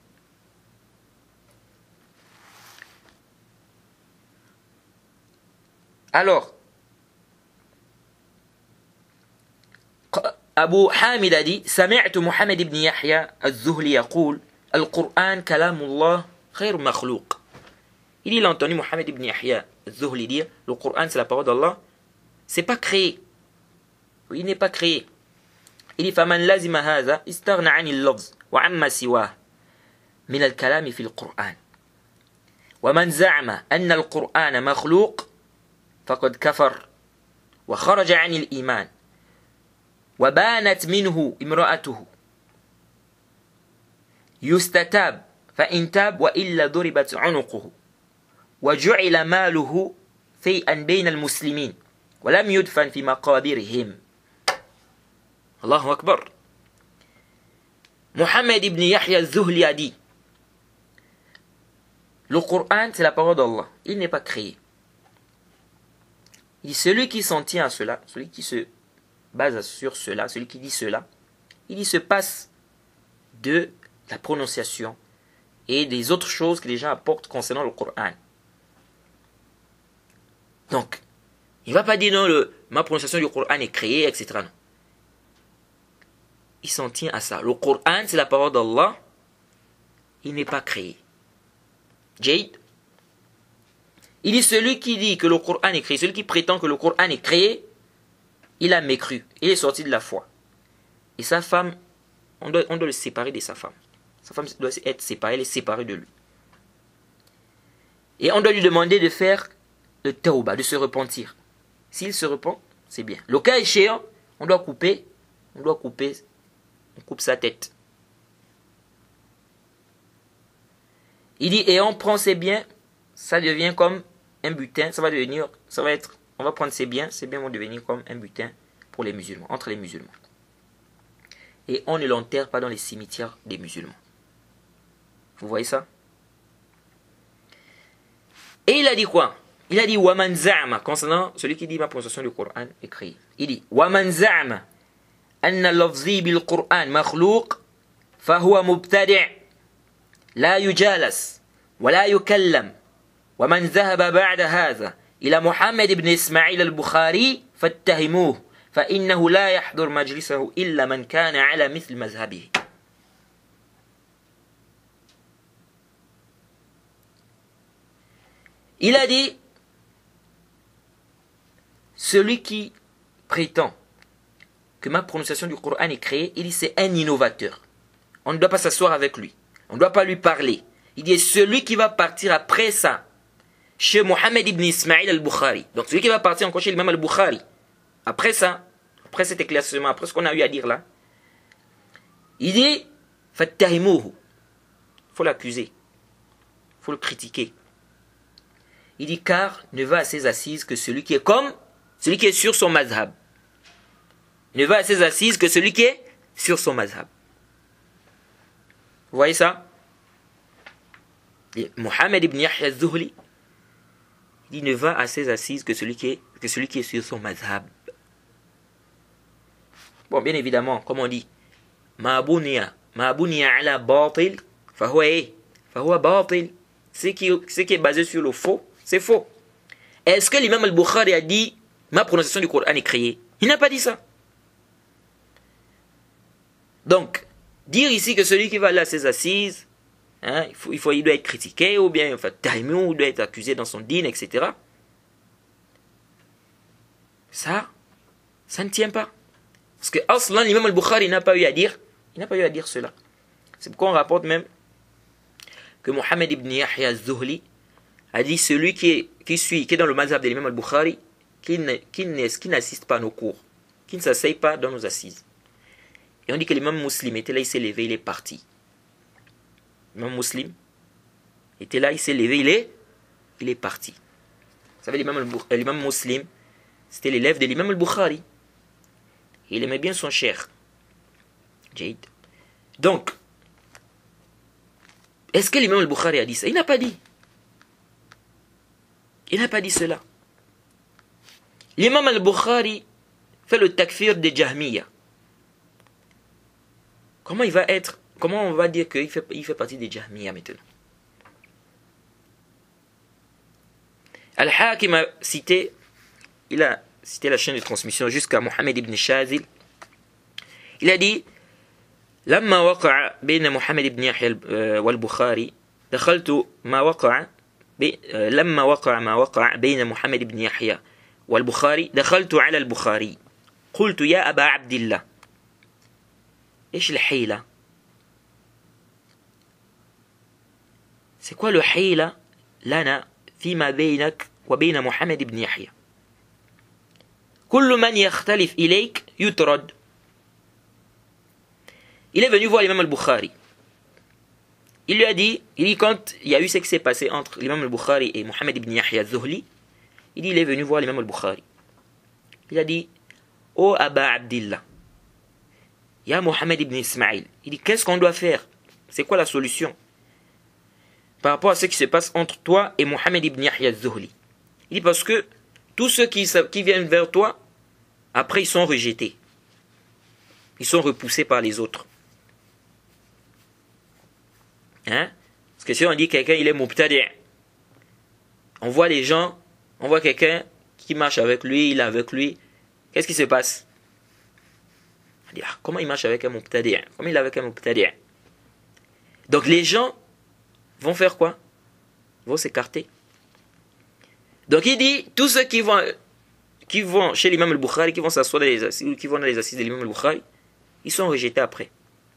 Alors, Abu Hamid a dit, سمعت محمد بن يحيى الزهلي يقول القرآن كلام الله غير مخلوق. Il a entendu Mohammed ibn Yahya al-Zuhli dire, le Coran c'est la parole d'Allah, c'est pas créé. Il n'est pas créé. Il dit, فمن لازم هذا استغنى عن اللفظ وعما سواه من الكلام في القرآن. ومن زعم أن القرآن مخلوق فقد كفر وخرج عن الإيمان وبانت منه امرأته يستتاب فإن تاب وإلا ضربت عنقه وجعل ماله فيئا بين المسلمين ولم يدفن في مقابرهم. الله أكبر. Mohammed ibn Yahya al-Zuhli a dit, le Coran c'est la parole d'Allah, il n'est pas créé. Il dit, celui qui s'en tient à cela, celui qui se base sur cela, celui qui dit cela, il se passe de la prononciation et des autres choses que les gens apportent concernant le Coran. Donc, il ne va pas dire non, ma prononciation du Coran est créée, etc. Non. Il s'en tient à ça. Le Coran, c'est la parole d'Allah, il n'est pas créé. Jade. Il dit, celui qui dit que le Coran est créé, celui qui prétend que le Coran est créé, il a mécru, il est sorti de la foi. Et sa femme, on doit le séparer de sa femme. Sa femme doit être séparée, elle est séparée de lui. Et on doit lui demander de faire le tawbah, de se repentir. S'il se repent, c'est bien. Le cas échéant, on coupe sa tête. Il dit, et on prend ses biens, ça devient comme un butin, on va prendre ses biens vont devenir comme un butin pour les musulmans, entre les musulmans. Et on ne l'enterre pas dans les cimetières des musulmans. Vous voyez ça? Et il a dit quoi? Il a dit Waman za'ama, concernant celui qui dit ma prononciation du Coran est créée. Il dit Waman za'ama anna lafzi bil Coran makhlouq fahuwa mubtadi' la yujalas wa la yukallam. ومن ذهب بعد هذا إلى محمد بن إسماعيل البخاري فاتهموه فإنه لا يحضر مجلسه إلا من كان على مثل مذهبه. Il a dit, celui qui prétend que ma prononciation du Coran est créée, il dit c'est un innovateur. On ne doit pas s'asseoir avec lui. On ne doit pas lui parler. Il dit celui qui va partir après ça, chez Mohammed ibn Ismail al-Bukhari. Donc celui qui va partir encore chez l'imam al-Bukhari, après ça, après cet éclaircissement, après ce qu'on a eu à dire là, il dit fattahimuhu. Il faut l'accuser, il faut le critiquer. Il dit car ne va à ses assises que celui qui est comme, celui qui est sur son mazhab. Ne va à ses assises que celui qui est sur son mazhab. Vous voyez ça? Et Mohammed ibn Yahya al-Zuhli, il ne va à ses assises que celui qui est sur son mazhab. Bon, bien évidemment, comme on dit, ma buniya ala batil, fahuwa batil. Ce qui est basé sur le faux, c'est faux. Est-ce que l'imam al-Bukhari a dit ma prononciation du Coran est créée? Il n'a pas dit ça. Donc, dire ici que celui qui va aller à ses assises, hein, il doit être critiqué, ou bien il doit être accusé dans son dîne, etc. Ça ne tient pas. Parce que Aslan, l'imam al-Bukhari n'a pas eu à dire cela. C'est pourquoi on rapporte même que Mohammed ibn Yahya al-Zuhli a dit celui qui est dans le mazhab de l'imam al-Bukhari, qui n'assiste pas à nos cours, qui ne s'asseye pas dans nos assises. Et on dit que l'imam Muslim était là, il s'est levé, il est parti. L'imam Muslim était là, il s'est levé, il est parti. Vous savez, l'imam Muslim, c'était l'élève de l'imam al-Bukhari. Il aimait bien son cher. Jade. Donc, est-ce que l'imam al-Bukhari a dit ça? Il n'a pas dit. Il n'a pas dit cela. L'imam al-Bukhari fait le takfir des Jahmiya. Comment on va dire qu'il fait partie des Jahmiya maintenant? Al-Hakim a cité, il a cité la chaîne de transmission jusqu'à Mohammed ibn Shazil. Il a dit لما وقع بين محمد بن يحيى والبخاري دخلت ما وقع لما وقع ما وقع بين محمد بن يحيى والبخاري دخلت على البخاري قلت يا أبا عبد الله إيش الحيلة؟ C'est quoi le حيلة لنا فيما بينك وبين محمد بن يحيى؟ كل من يختلف إليك يطرد. Il est venu voir l'imam al-Bukhari. Il lui a dit, quand il y a eu ce qui s'est passé entre l'imam al-Bukhari et Mohammed ibn Yahya al-Zuhli, il est venu voir l'imam al-Bukhari. Il a dit, oh Aba Abdillah, ya Mohammed ibn Ismail. Il dit, qu'est-ce qu'on doit faire? C'est quoi la solution par rapport à ce qui se passe entre toi et Mohammed ibn Yahya al-Zuhli? Il dit, parce que tous ceux qui viennent vers toi, après ils sont rejetés. Ils sont repoussés par les autres. Hein? Parce que si on dit quelqu'un il est mubtadi', on voit les gens, on voit quelqu'un qui marche avec lui, il est avec lui, qu'est-ce qui se passe? On dit, comment il marche avec un mubtadi'? Comment il est avec un mubtadi'? Donc les gens vont faire quoi? Ils vont s'écarter. Donc il dit, tous ceux qui vont chez l'imam al-Bukhari, qui vont s'asseoir dans les assises, ou qui vont dans les assises de l'imam al-Bukhari, ils sont rejetés après.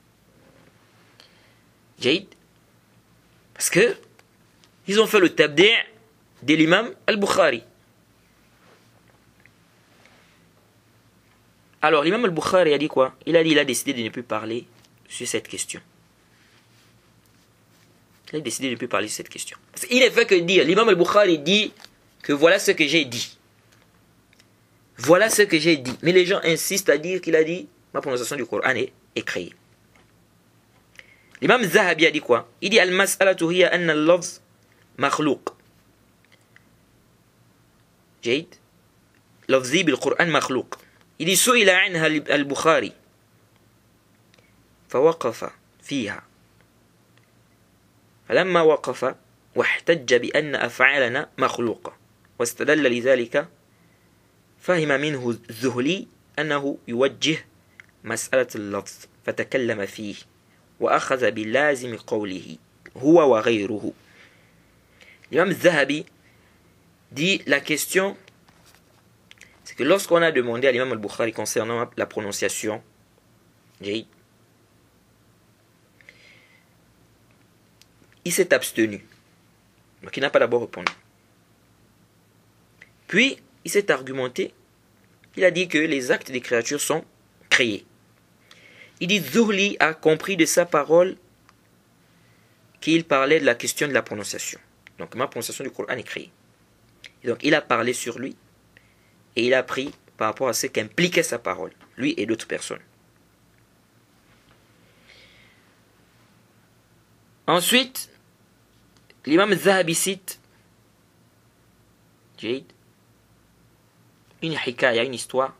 Jaïd. Parce que ils ont fait le tabdi' de l'imam al-Bukhari. Alors l'imam al-Bukhari a dit quoi? Il a décidé de ne plus parler sur cette question. Il a décidé de ne plus parler sur cette question. Il est fait que dire, l'imam al-Bukhari dit que voilà ce que j'ai dit. Voilà ce que j'ai dit. Mais les gens insistent à dire qu'il a dit, ma prononciation du Coran est créée. L'imam Zahabi a dit quoi? Il dit al-mas'alatu hiya anna al-lafz makhlouq. Jayd. Lafzi bil-Qur'an makhlouq. Il dit su'ila anha al-Bukhari. فوقف فيها. فلما وقف واحتج بأن أفعالنا مخلوقة واستدل لذلك فهم منه الزهلي أنه يوجه مسألة اللفظ فتكلم فيه وأخذ بلازم قوله هو وغيره. L'imam Zahabi dit la question, c'est que lorsqu'on a demandé à l'imam al-Bukhari concernant la prononciation, il s'est abstenu. Donc il n'a pas d'abord répondu. Puis, il s'est argumenté. Il a dit que les actes des créatures sont créés. Il dit Zuhli a compris de sa parole qu'il parlait de la question de la prononciation. Donc ma prononciation du Coran est créée. Et donc il a parlé sur lui et il a appris par rapport à ce qu'impliquait sa parole, lui et d'autres personnes. Ensuite, l'imam Zahabi cite une hikaya, une histoire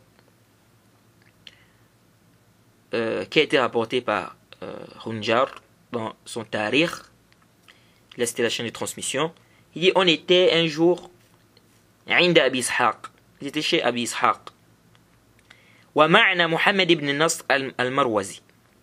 qui a été rapportée par Hunjar dans son Tarikh. Là, c'était la chaîne de transmission. Il dit on était un jour عند أبي إسحاق. Ils étaient chez Abi Ishaq. ومعنا محمد بن النصر المروزي.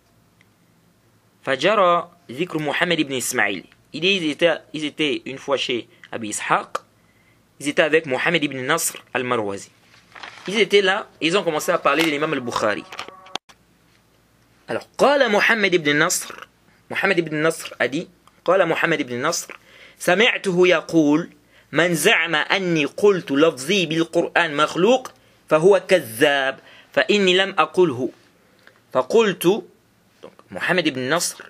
فجرى ذكر محمد بن إسماعيل. Il dit ils étaient une fois chez Abi Ishaq. Ils étaient avec Mohamed ibn Nasr al-Marwazi. Ils étaient là, ils ont commencé à parler de l'imam al-Bukhari. Alors, قال محمد بن نصر. محمد بن نصر a dit, قال محمد بن نصر سمعته يقول من زعم أني قلت لفظي بالقرآن مخلوق فهو كذاب فإني لم أقله. فقلت محمد بن نصر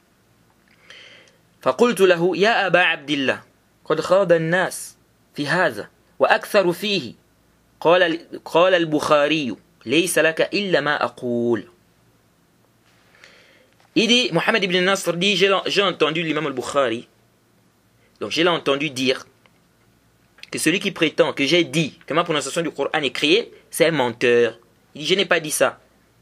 فقلت له يا أبا عبد الله قد خاض الناس في هذا وأكثر فيه قال البخاري ليس لك إلا ما أقول. Il dit, Mohamed ibn Nasr dit, j'ai entendu l'imam al-Bukhari, donc je l'ai entendu dire que celui qui prétend que j'ai dit que ma prononciation du Coran est créée, c'est un menteur. Il dit, je n'ai pas dit ça.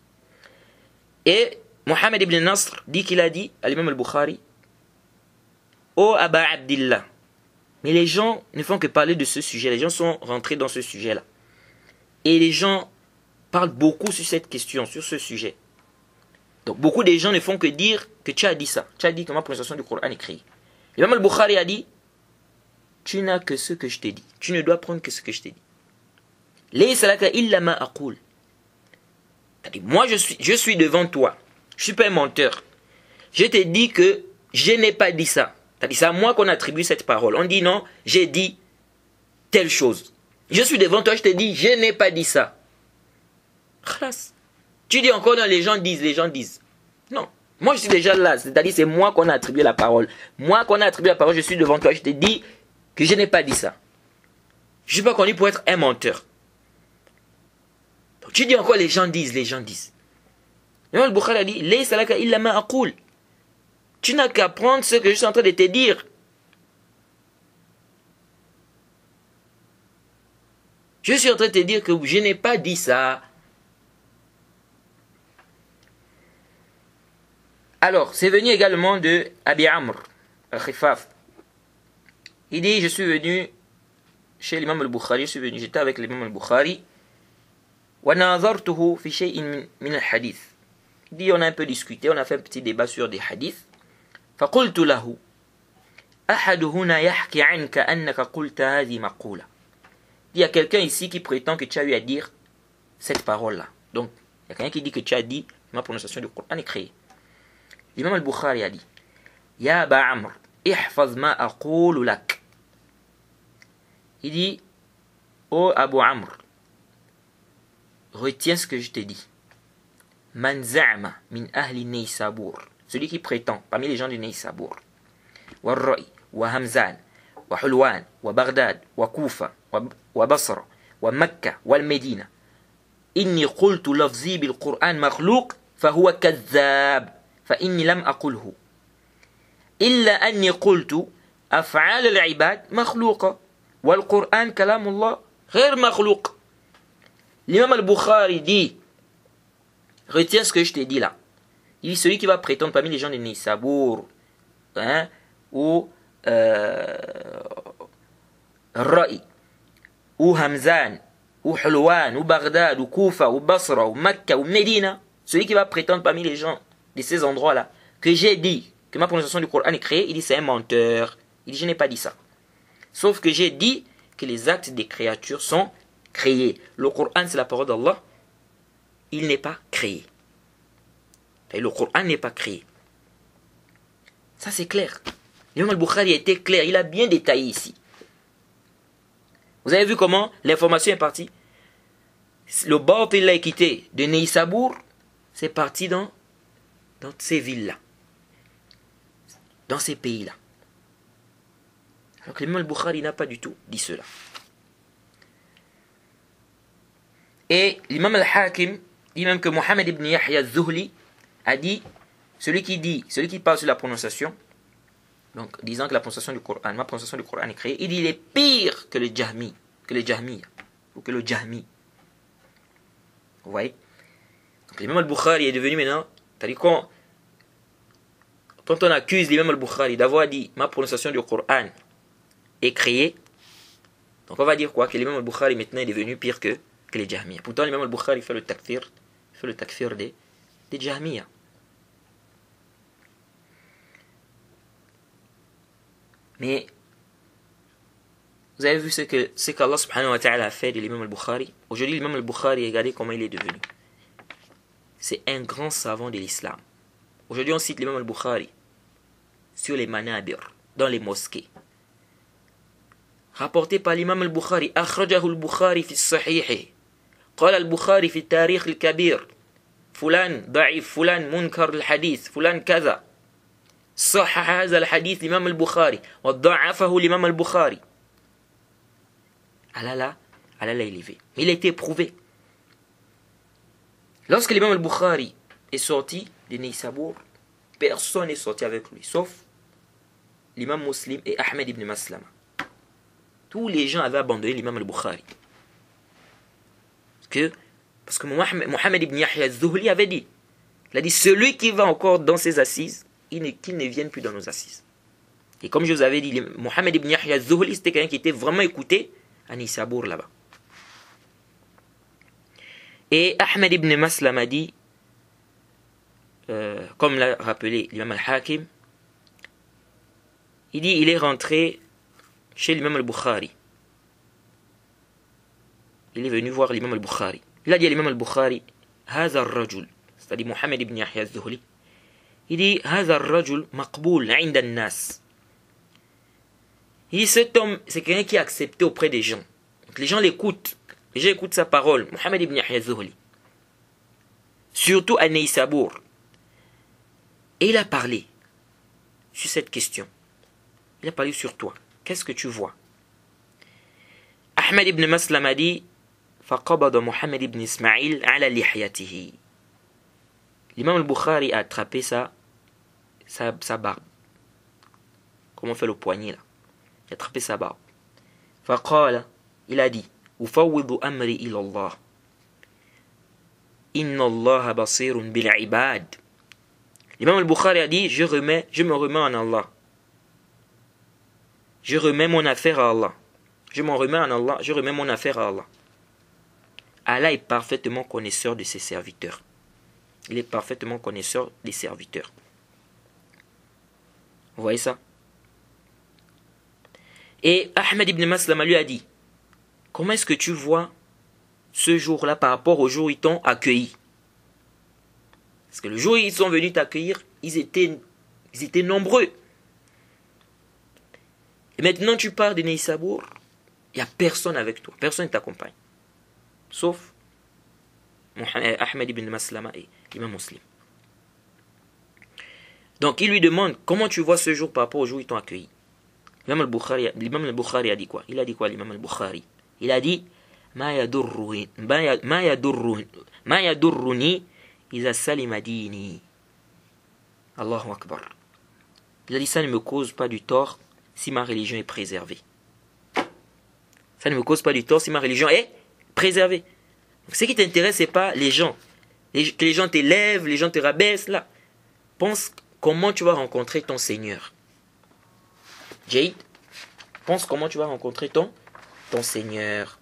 Et Mohamed ibn Nasr dit qu'il a dit à l'imam al-Bukhari, oh Aba Abdillah. Mais les gens ne font que parler de ce sujet, les gens sont rentrés dans ce sujet-là. Et les gens parlent beaucoup sur cette question, sur ce sujet. Donc beaucoup de gens ne font que dire que tu as dit ça. Tu as dit que ma prononciation du Coran est créée. L'imam al-Bukhari a dit, tu n'as que ce que je t'ai dit. Tu ne dois prendre que ce que je t'ai dit. Laysa laka illa ma aqul. Moi je suis devant toi. Je ne suis pas un menteur. Je t'ai dit que je n'ai pas dit ça. C'est à moi qu'on attribue cette parole. On dit non, j'ai dit telle chose. Je suis devant toi, je te dis, je n'ai pas dit ça. Khalas. Tu dis encore non, les gens disent. Non, moi je suis déjà là, c'est-à-dire c'est moi qu'on a attribué la parole. Moi qu'on a attribué la parole, je suis devant toi, je te dis que je n'ai pas dit ça. Je ne suis pas connu pour être un menteur. Donc tu dis encore les gens disent. L'imam al-Bukhari a dit, laysa laka illa ma aqul. Tu n'as qu'à prendre ce que je suis en train de te dire. Je suis en train de te dire que je n'ai pas dit ça. Alors, c'est venu également de Abi Amr al-Khifaf. Il dit, je suis venu chez l'imam al-Bukhari, j'étais avec l'imam al-Bukhari. وَنَاظَرْتُهُ فِي شَيْءٍ مِنَ الْحَدِيثِ. Il dit, on a un peu discuté, on a fait un petit débat sur des hadiths. فَقُلْتُ لَهُ أَحَدُ هُنَا يَحْكِ عَنْكَ أَنَّكَ قُلْتَ هَذِي مَقُولَ. Il y a quelqu'un ici qui prétend que tu as eu à dire cette parole-là. Donc, il y a quelqu'un qui dit que tu as dit, ma prononciation du Coran est créée. L'imam al-Bukhari a dit, Ya Aba Amr, ihfaz ma aqulu lak. Il dit, oh Abu Amr, retiens ce que je t'ai dit. Man za'ma min ahli Naysabur. Celui qui prétend, parmi les gens de Naysabur. Wa Ra'i, wa Hamzan, wa Hulwan, wa Baghdad, wa Kufa, wa Basra, wa Mecca, wa Medina. Inni qultu lafzi bil Qur'an makhluq, fahuwa kazzab. فإني لم أقله إلا أني قلت أفعال العباد مخلوقة والقرآن كلام الله غير مخلوق. L'imam al-Bukhari dit, retiens ce que je t'ai dit là. Il dit, celui qui va prétendre parmi les gens de Naysabur, ou Ra'i, ou Hamzan, ou Hulwan, ou Baghdad, ou Kufa, ou Basra, ou Mecca, ou Médina, celui qui va prétendre parmi les gens de ces endroits-là, que j'ai dit que ma prononciation du Coran est créée, il dit c'est un menteur. Il dit je n'ai pas dit ça. Sauf que j'ai dit que les actes des créatures sont créés. Le Coran c'est la parole d'Allah. Il n'est pas créé. Et le Coran n'est pas créé. Ça c'est clair. L'imam al-Bukhari a été clair, il a bien détaillé ici. Vous avez vu comment l'information est partie? Le batil l'a quitté de Neissabour, c'est parti dans ces villes-là, dans ces pays-là. Alors que l'imam al-Bukhari n'a pas du tout dit cela. Et l'imam al-Hakim dit même que Mohammed ibn Yahya al-Zuhli a dit, celui qui parle sur la prononciation, donc disant que la prononciation du Coran, ma prononciation du Coran est créée, il dit il est pire que le Jahmi, ou que le Jahmi. Vous voyez? Donc l'imam al-Bukhari est devenu maintenant, c'est-à-dire quand on accuse l'imam al-Bukhari d'avoir dit ma prononciation du Coran est créée, donc on va dire quoi? Que l'imam al-Bukhari maintenant est devenu pire que les Jahmiya. Pourtant l'imam al-Bukhari fait le takfir des Jahmiya. Mais vous avez vu ce qu'Allah subhanahu wa ta'ala a fait de l'imam al-Bukhari. Aujourd'hui l'imam al-Bukhari, regardez comment il est devenu. C'est un grand savant de l'islam. Aujourd'hui on cite l'imam al-Bukhari sur les manabir, dans les mosquées. Rapporté par l'imam al-Bukhari, akhrajahu al-Bukhari fi sahih. قال البخاري في التاريخ الكبير فلان ضعيف فلان منكر الحديث فلان كذا صحح هذا الحديث الإمام البخاري وضعفه الإمام البخاري. Allah l'a élevé. Mais il a été prouvé. Lorsque l'imam al-Bukhari est sorti de Neissabour, personne n'est sorti avec lui, sauf l'imam Muslim et Ahmed ibn Maslama. Tous les gens avaient abandonné l'imam al-Bukhari. Parce que Mohammed ibn Yahya al-Zuhli avait dit, il a dit, celui qui va encore dans ses assises, qu'il ne vienne plus dans nos assises. Et comme je vous avais dit, Mohammed ibn Yahya al-Zuhli, c'était quelqu'un qui était vraiment écouté à Neissabour là-bas. Et Ahmed ibn Maslam a dit, comme l'a rappelé l'imam al-Hakim, il dit, il est rentré chez l'imam al-Bukhari. Il est venu voir l'imam al-Bukhari. Il a dit à l'imam al-Bukhari, هذا الرجل, c'est-à-dire Mohammed ibn Yahya al-Zuhli, il dit, هذا الرجل مقبول عند الناس. Il dit, cet homme, c'est quelqu'un qui est accepté auprès des gens. Donc les gens l'écoutent. Les gens écoutent sa parole. Mohammed ibn Yahya al-Zuhli. Surtout à Neissabour. Et il a parlé sur cette question. Il a parlé sur toi. Qu'est-ce que tu vois? Ahmed ibn Maslam a dit, فقبض محمد ibn Ismaïl على لحيته. L'imam al-Bukhari a attrapé sa barbe. Comment on fait le poignet là? Il a attrapé sa barbe. فقال, il a dit, أفوض أمري إلى الله إن الله بصير بالعباد. L'imam al-Bukhari a dit, je me remets en Allah. Je remets mon affaire à Allah. Je m'en remets en Allah, je remets mon affaire à Allah. Allah est parfaitement connaisseur de ses serviteurs. Il est parfaitement connaisseur des serviteurs. Vous voyez ça? Et Ahmed ibn Maslama lui a dit, comment est-ce que tu vois ce jour-là par rapport au jour où ils t'ont accueilli? Parce que le jour où ils sont venus t'accueillir, ils étaient nombreux. Et maintenant tu pars de Neissabour, il n'y a personne avec toi, personne ne t'accompagne. Sauf Ahmed ibn Maslama et l'imam Muslim. Donc il lui demande, comment tu vois ce jour par rapport au jour où ils t'ont accueilli? L'imam al-Bukhari a dit quoi? Il a dit quoi l'imam al-Bukhari? Il a dit, ma yadurruni iza salima dini. Allahu Akbar. Il a dit, ça ne me cause pas du tort si ma religion est préservée. Ça ne me cause pas du tort si ma religion est préservée. Donc, ce qui t'intéresse, ce n'est pas les gens. Que les gens t'élèvent, les gens te rabaissent, là. Pense comment tu vas rencontrer ton Seigneur. Jade, pense comment tu vas rencontrer ton Seigneur.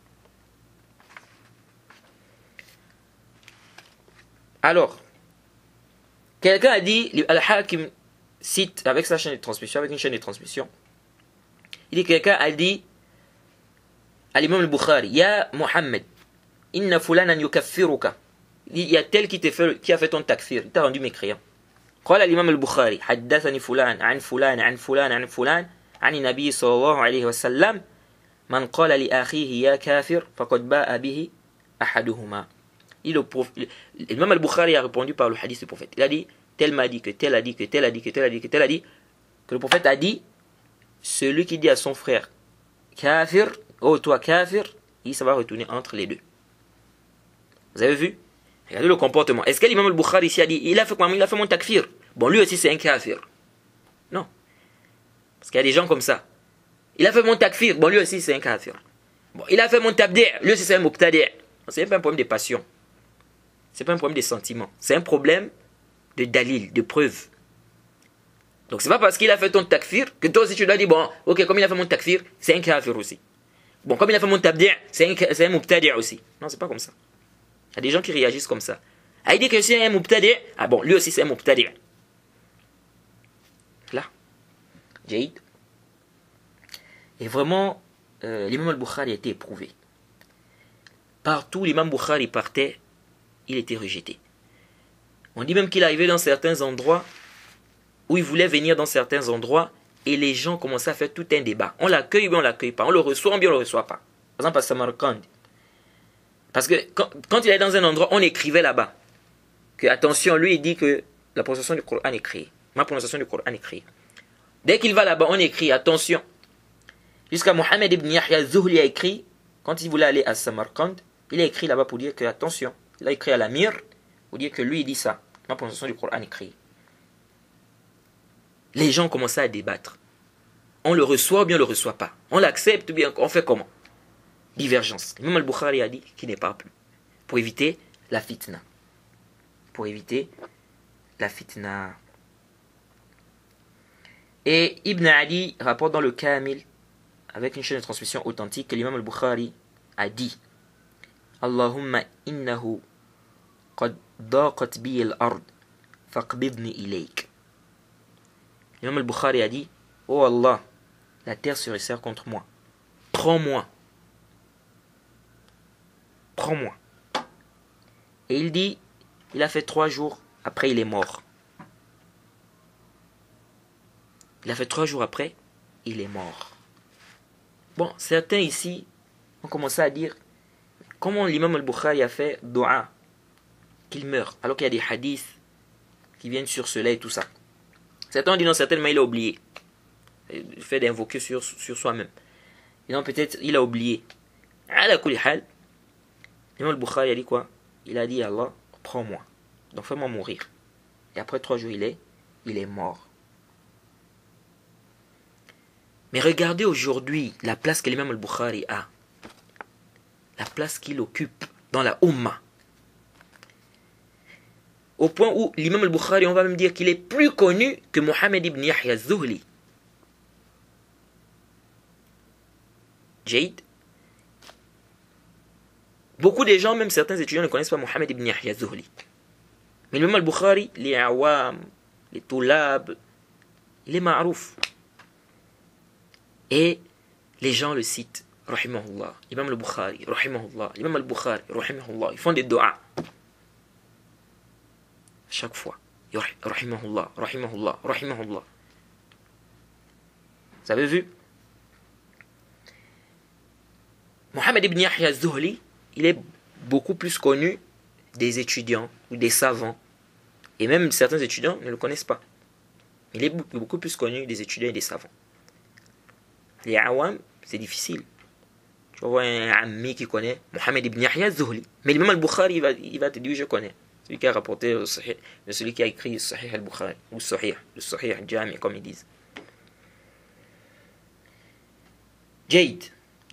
Alors, quelqu'un a dit, Al-Hakim cite avec sa chaîne de transmission, avec une chaîne de transmission, il dit, quelqu'un a dit à l'imam al-Bukhari, Ya Muhammad, inna fulanan yukaffiruka. Il y a tel qui a fait ton takfir, il t'a rendu mécréant. قال الإمام البخاري حدثني فلان عن فلان عن فلان عن فلان عن النبي صلى الله عليه وسلم من قال لأخيه يا كافر فقد باء به أحدهما. L'imam al-Bukhari a répondu par le hadith du prophète. Il a dit, tel m'a dit que tel a dit que tel a dit que tel a dit que tel a dit, que le prophète a dit, celui qui dit à son frère kafir, oh toi kafir, ça va retourner entre les deux. Vous avez vu? Regardez le comportement. Est-ce que l'imam al-Bukhari ici a dit, il a fait quoi? Il a fait mon takfir. Bon, lui aussi c'est un kafir. Non. Parce qu'il y a des gens comme ça. Il a fait mon takfir. Bon, lui aussi c'est un kafir. Bon, il a fait mon tabdi'. Lui aussi c'est un mubtadi'. C'est pas un problème de passion. C'est pas un problème de sentiment. C'est un problème de dalil, de preuve. Donc c'est pas parce qu'il a fait ton takfir que toi aussi tu dois dire, bon, ok, comme il a fait mon takfir, c'est un kafir aussi. Bon, comme il a fait mon tabdi', c'est un mubtadi' aussi. Non, c'est pas comme ça. Il y a des gens qui réagissent comme ça. Ah, il dit que c'est un mubtadi', ah bon, lui aussi c'est un mubtadi'. Là. Jaïd. Et vraiment, l'imam al-Bukhari a été éprouvé. Partout, l'imam Bukhari partait, il était rejeté. On dit même qu'il arrivait dans certains endroits où il voulait venir dans certains endroits et les gens commençaient à faire tout un débat. On l'accueille ou bien on l'accueille pas. On le reçoit ou bien on le reçoit pas. Par exemple à Samarkand. Parce que quand il est dans un endroit, on écrivait là-bas que attention, lui il dit que la prononciation du Coran est créée. Ma prononciation du Coran est créée. Dès qu'il va là-bas, on écrit attention. Jusqu'à Mohammed ibn Yahya Zuhli a écrit, quand il voulait aller à Samarkand, il a écrit là-bas pour dire que attention. Il a écrit à l'amir pour dire que lui il dit ça. Ma prononciation du Coran est créée. Les gens commençaient à débattre. On le reçoit ou bien on ne le reçoit pas. On l'accepte ou bien on fait comment? Divergence. L'imam al-Bukhari a dit qu'il n'est pas plus. Pour éviter la fitna. Pour éviter la fitna. Et Ibn Ali rapporte dans le Kamil, avec une chaîne de transmission authentique, que l'imam al-Bukhari a dit Allahumma innahu qad daqat bi al-ard faqbidni ilayk. L'imam al-Bukhari a dit oh Allah, la terre se resserre contre moi. Prends-moi. Prends-moi. Et il dit, il a fait 3 jours, après il est mort. Il a fait 3 jours après, il est mort. Bon, certains ici ont commencé à dire, comment l'imam al-Bukhari a fait dua qu'il meurt, alors qu'il y a des hadiths qui viennent sur cela et tout ça. Certains ont dit non, certainement il a oublié. Le fait d'invoquer sur soi-même. Et non, peut-être il a oublié. Ala kulli hal, l'imam al-Bukhari a dit quoi? Il a dit à Allah, prends-moi. Donc fais-moi mourir. Et après 3 jours, il est mort. Mais regardez aujourd'hui la place que l'imam al-Bukhari a. La place qu'il occupe dans la Ummah. Au point où l'imam al-Bukhari, on va même dire qu'il est plus connu que Mohammed ibn Yahya Zuhli. Jaïd. Beaucoup de gens, même certains étudiants, ne connaissent pas Mohammed ibn Yahya Zuhli. Mais l'imam al-Bukhari, les awam, les toulab, il est ma'rouf. Et les gens le citent, rahimahullah, l'imam al-Bukhari, rahimahullah, l'imam al-Bukhari, rahimahullah, ils font des doigts. Chaque fois, rahimahullah, rahimahullah, rahimahullah. Vous avez vu? Mohammed ibn Yahya Zuhli, il est beaucoup plus connu des étudiants ou des savants. Et même certains étudiants ne le connaissent pas. Il est beaucoup plus connu des étudiants et des savants. Les awam, c'est difficile. Tu vas voir un ami qui connaît Mohammed ibn Yahya Zuhli. Mais l'imam al-Bukhari, il va te dire je connais. Celui qui a rapporté le Sahih, celui qui a écrit le Sahih al-Bukhari, ou Sahih, le Sahih al-Jami, comme ils disent. Jayd.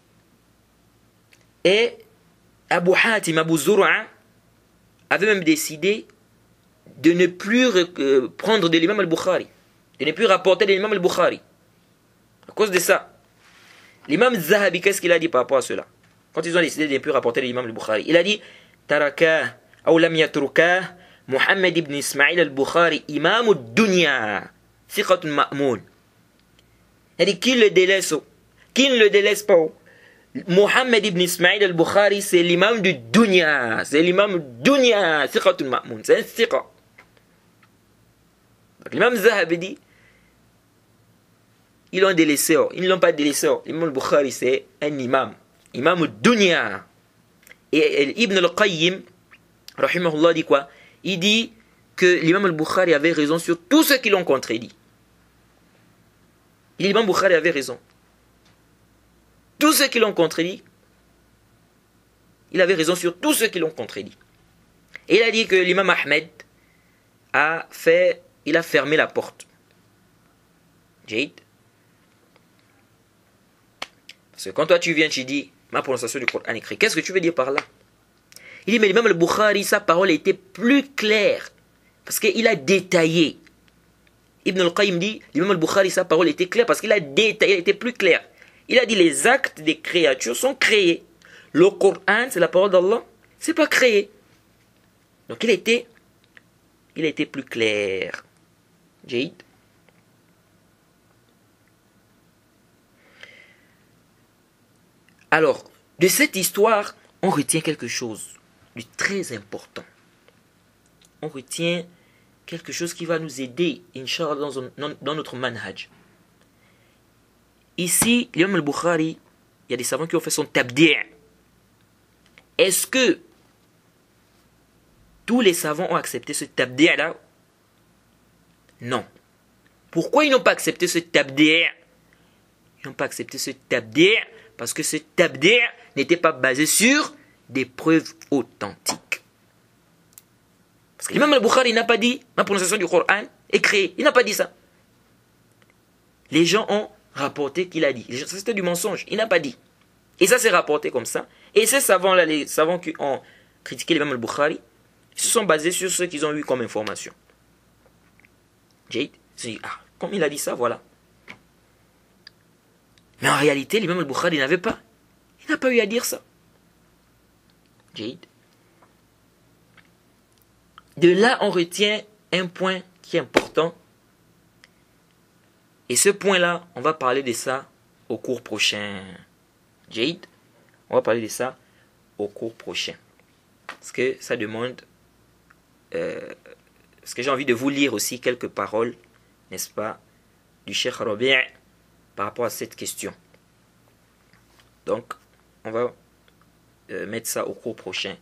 Et Abu Hatim, Abu Zur'a, avait même décidé de ne plus prendre de l'imam al-Bukhari, de ne plus rapporter de l'imam al-Bukhari. À cause de ça, l'imam Zahabi, qu'est-ce qu'il a dit par rapport à cela? Quand ils ont décidé de ne plus rapporter de l'imam al-Bukhari, il a dit Taraka, ou lam yatruka, Muhammad ibn Ismail al-Bukhari, imam al-dunya, thiqatun ma'moun. Il a dit qui le délaisse, qui ne le délaisse pas. Mohammed ibn Ismail al-Bukhari, c'est l'imam du dunya. C'est l'imam du dunya. Thiqatun ma'moun. C'est un thiqa. L'imam Zahabi dit, ils l'ont délaissé. Ils ne l'ont pas délaissé. L'imam al-Bukhari, c'est un imam. Imam al-Dunya. Et Ibn al-Qayyim, rahimahullah, dit quoi? Il dit que l'imam al-Bukhari avait raison sur tous ceux qui l'ont contredit. L'imam al-Bukhari avait raison. Tous ceux qui l'ont contredit, il avait raison sur tous ceux qui l'ont contredit. Et il a dit que l'imam Ahmed il a fermé la porte. Jade. Parce que quand toi tu viens, tu dis ma prononciation du Coran écrit, qu'est-ce que tu veux dire par là? Il dit, mais l'imam al-Bukhari, sa parole était plus claire. Parce qu'il a détaillé. Ibn al-Qayyim dit, l'imam al-Bukhari, sa parole était claire parce qu'il a détaillé, elle était plus claire. Il a dit, les actes des créatures sont créés. Le Coran, c'est la parole d'Allah, c'est pas créé. Donc il était plus clair. Jade. Alors, de cette histoire, on retient quelque chose de très important. On retient quelque chose qui va nous aider, Inch'Allah, dans notre manhaj. Ici, l'imam al-Bukhari, il y a des savants qui ont fait son tabdi'. Est-ce que tous les savants ont accepté ce tabdi'-là? Non. Pourquoi ils n'ont pas accepté ce tabdi'? Ils n'ont pas accepté ce tabdi' parce que ce tabdi' n'était pas basé sur des preuves authentiques. Parce que l'imam al-Bukhari n'a pas dit ma prononciation du Coran est créée. Il n'a pas dit ça. Les gens ont rapporté qu'il a dit. C'était du mensonge. Il n'a pas dit. Et ça s'est rapporté comme ça. Et ces savants-là, les savants qui ont critiqué l'imam al-Bukhari, se sont basés sur ce qu'ils ont eu comme information. Jade, comme il a dit ça, voilà. Mais en réalité, l'imam al-Bukhari n'avait pas. Il n'a pas eu à dire ça. Jade. De là, on retient un point qui est important. Et ce point-là, on va parler de ça au cours prochain. Jade, on va parler de ça au cours prochain. Parce que ça demande... parce que j'ai envie de vous lire aussi quelques paroles, n'est-ce pas, du Cheikh Rabi' par rapport à cette question. Donc, on va mettre ça au cours prochain.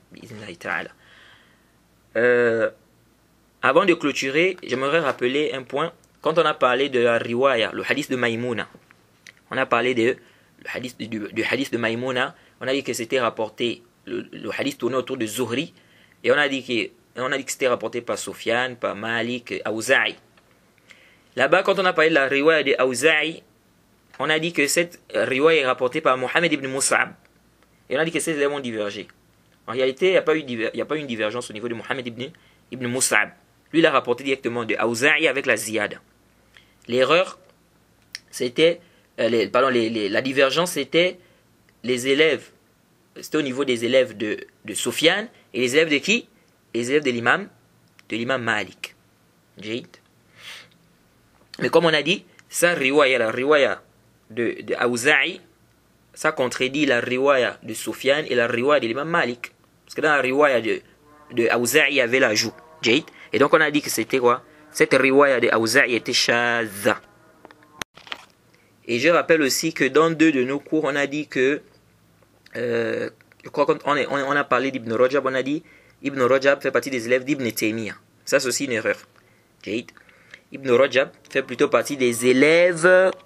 Avant de clôturer, j'aimerais rappeler un point. Quand on a parlé de la riwaya, le hadith de Maïmouna, on a parlé du hadith de Maïmouna, on a dit que c'était rapporté, le hadith tournait autour de Zuhri, et on a dit que c'était rapporté par Sofiane, par Malik, Auza'i. Là-bas, quand on a parlé de la riwaya de Auza'i, on a dit que cette riwaya est rapportée par Mohamed ibn Mus'ab. Et on a dit que ces éléments ont divergé. En réalité, il n'y a pas eu une divergence au niveau de Mohamed ibn Mus'ab. Lui, il a rapporté directement de Auza'i avec la ziyada. L'erreur, c'était... la divergence, c'était les élèves. C'était au niveau des élèves de Sofiane. Et les élèves de qui? Les élèves de l'imam Malik. Jade. Mais comme on a dit, ça riwaya, la riwaya de Auza'i, ça contredit la riwaya de Sofiane et la riwaya de l'imam Malik. Parce que dans la riwaya de Auza'i, il y avait l'ajout. Jade. Et donc on a dit que c'était quoi? Cette riwaya de Auza'i était shadha. Et je rappelle aussi que dans 2 de nos cours, on a dit que je crois qu'on a parlé d'Ibn Rajab, on a dit Ibn Rajab fait partie des élèves d'Ibn Taymiyyah. Ça, c'est aussi une erreur. Jade. Ibn Rajab fait plutôt partie des élèves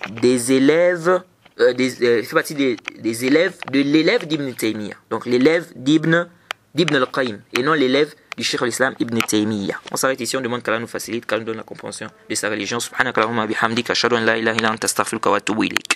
fait partie des élèves de l'élève d'Ibn Taymiyyah. Donc l'élève d'Ibn al-Qayyim et non l'élève du Cheikh al-Islam Ibn Taymiyyah. On s'arrête ici, on demande qu'Allah nous facilite, qu'Allah nous donne la compréhension de sa religion. Subhanakallahumma bihamdika ashhadu an la ilaha illa anta astaghfiruka wa atubu ilayk.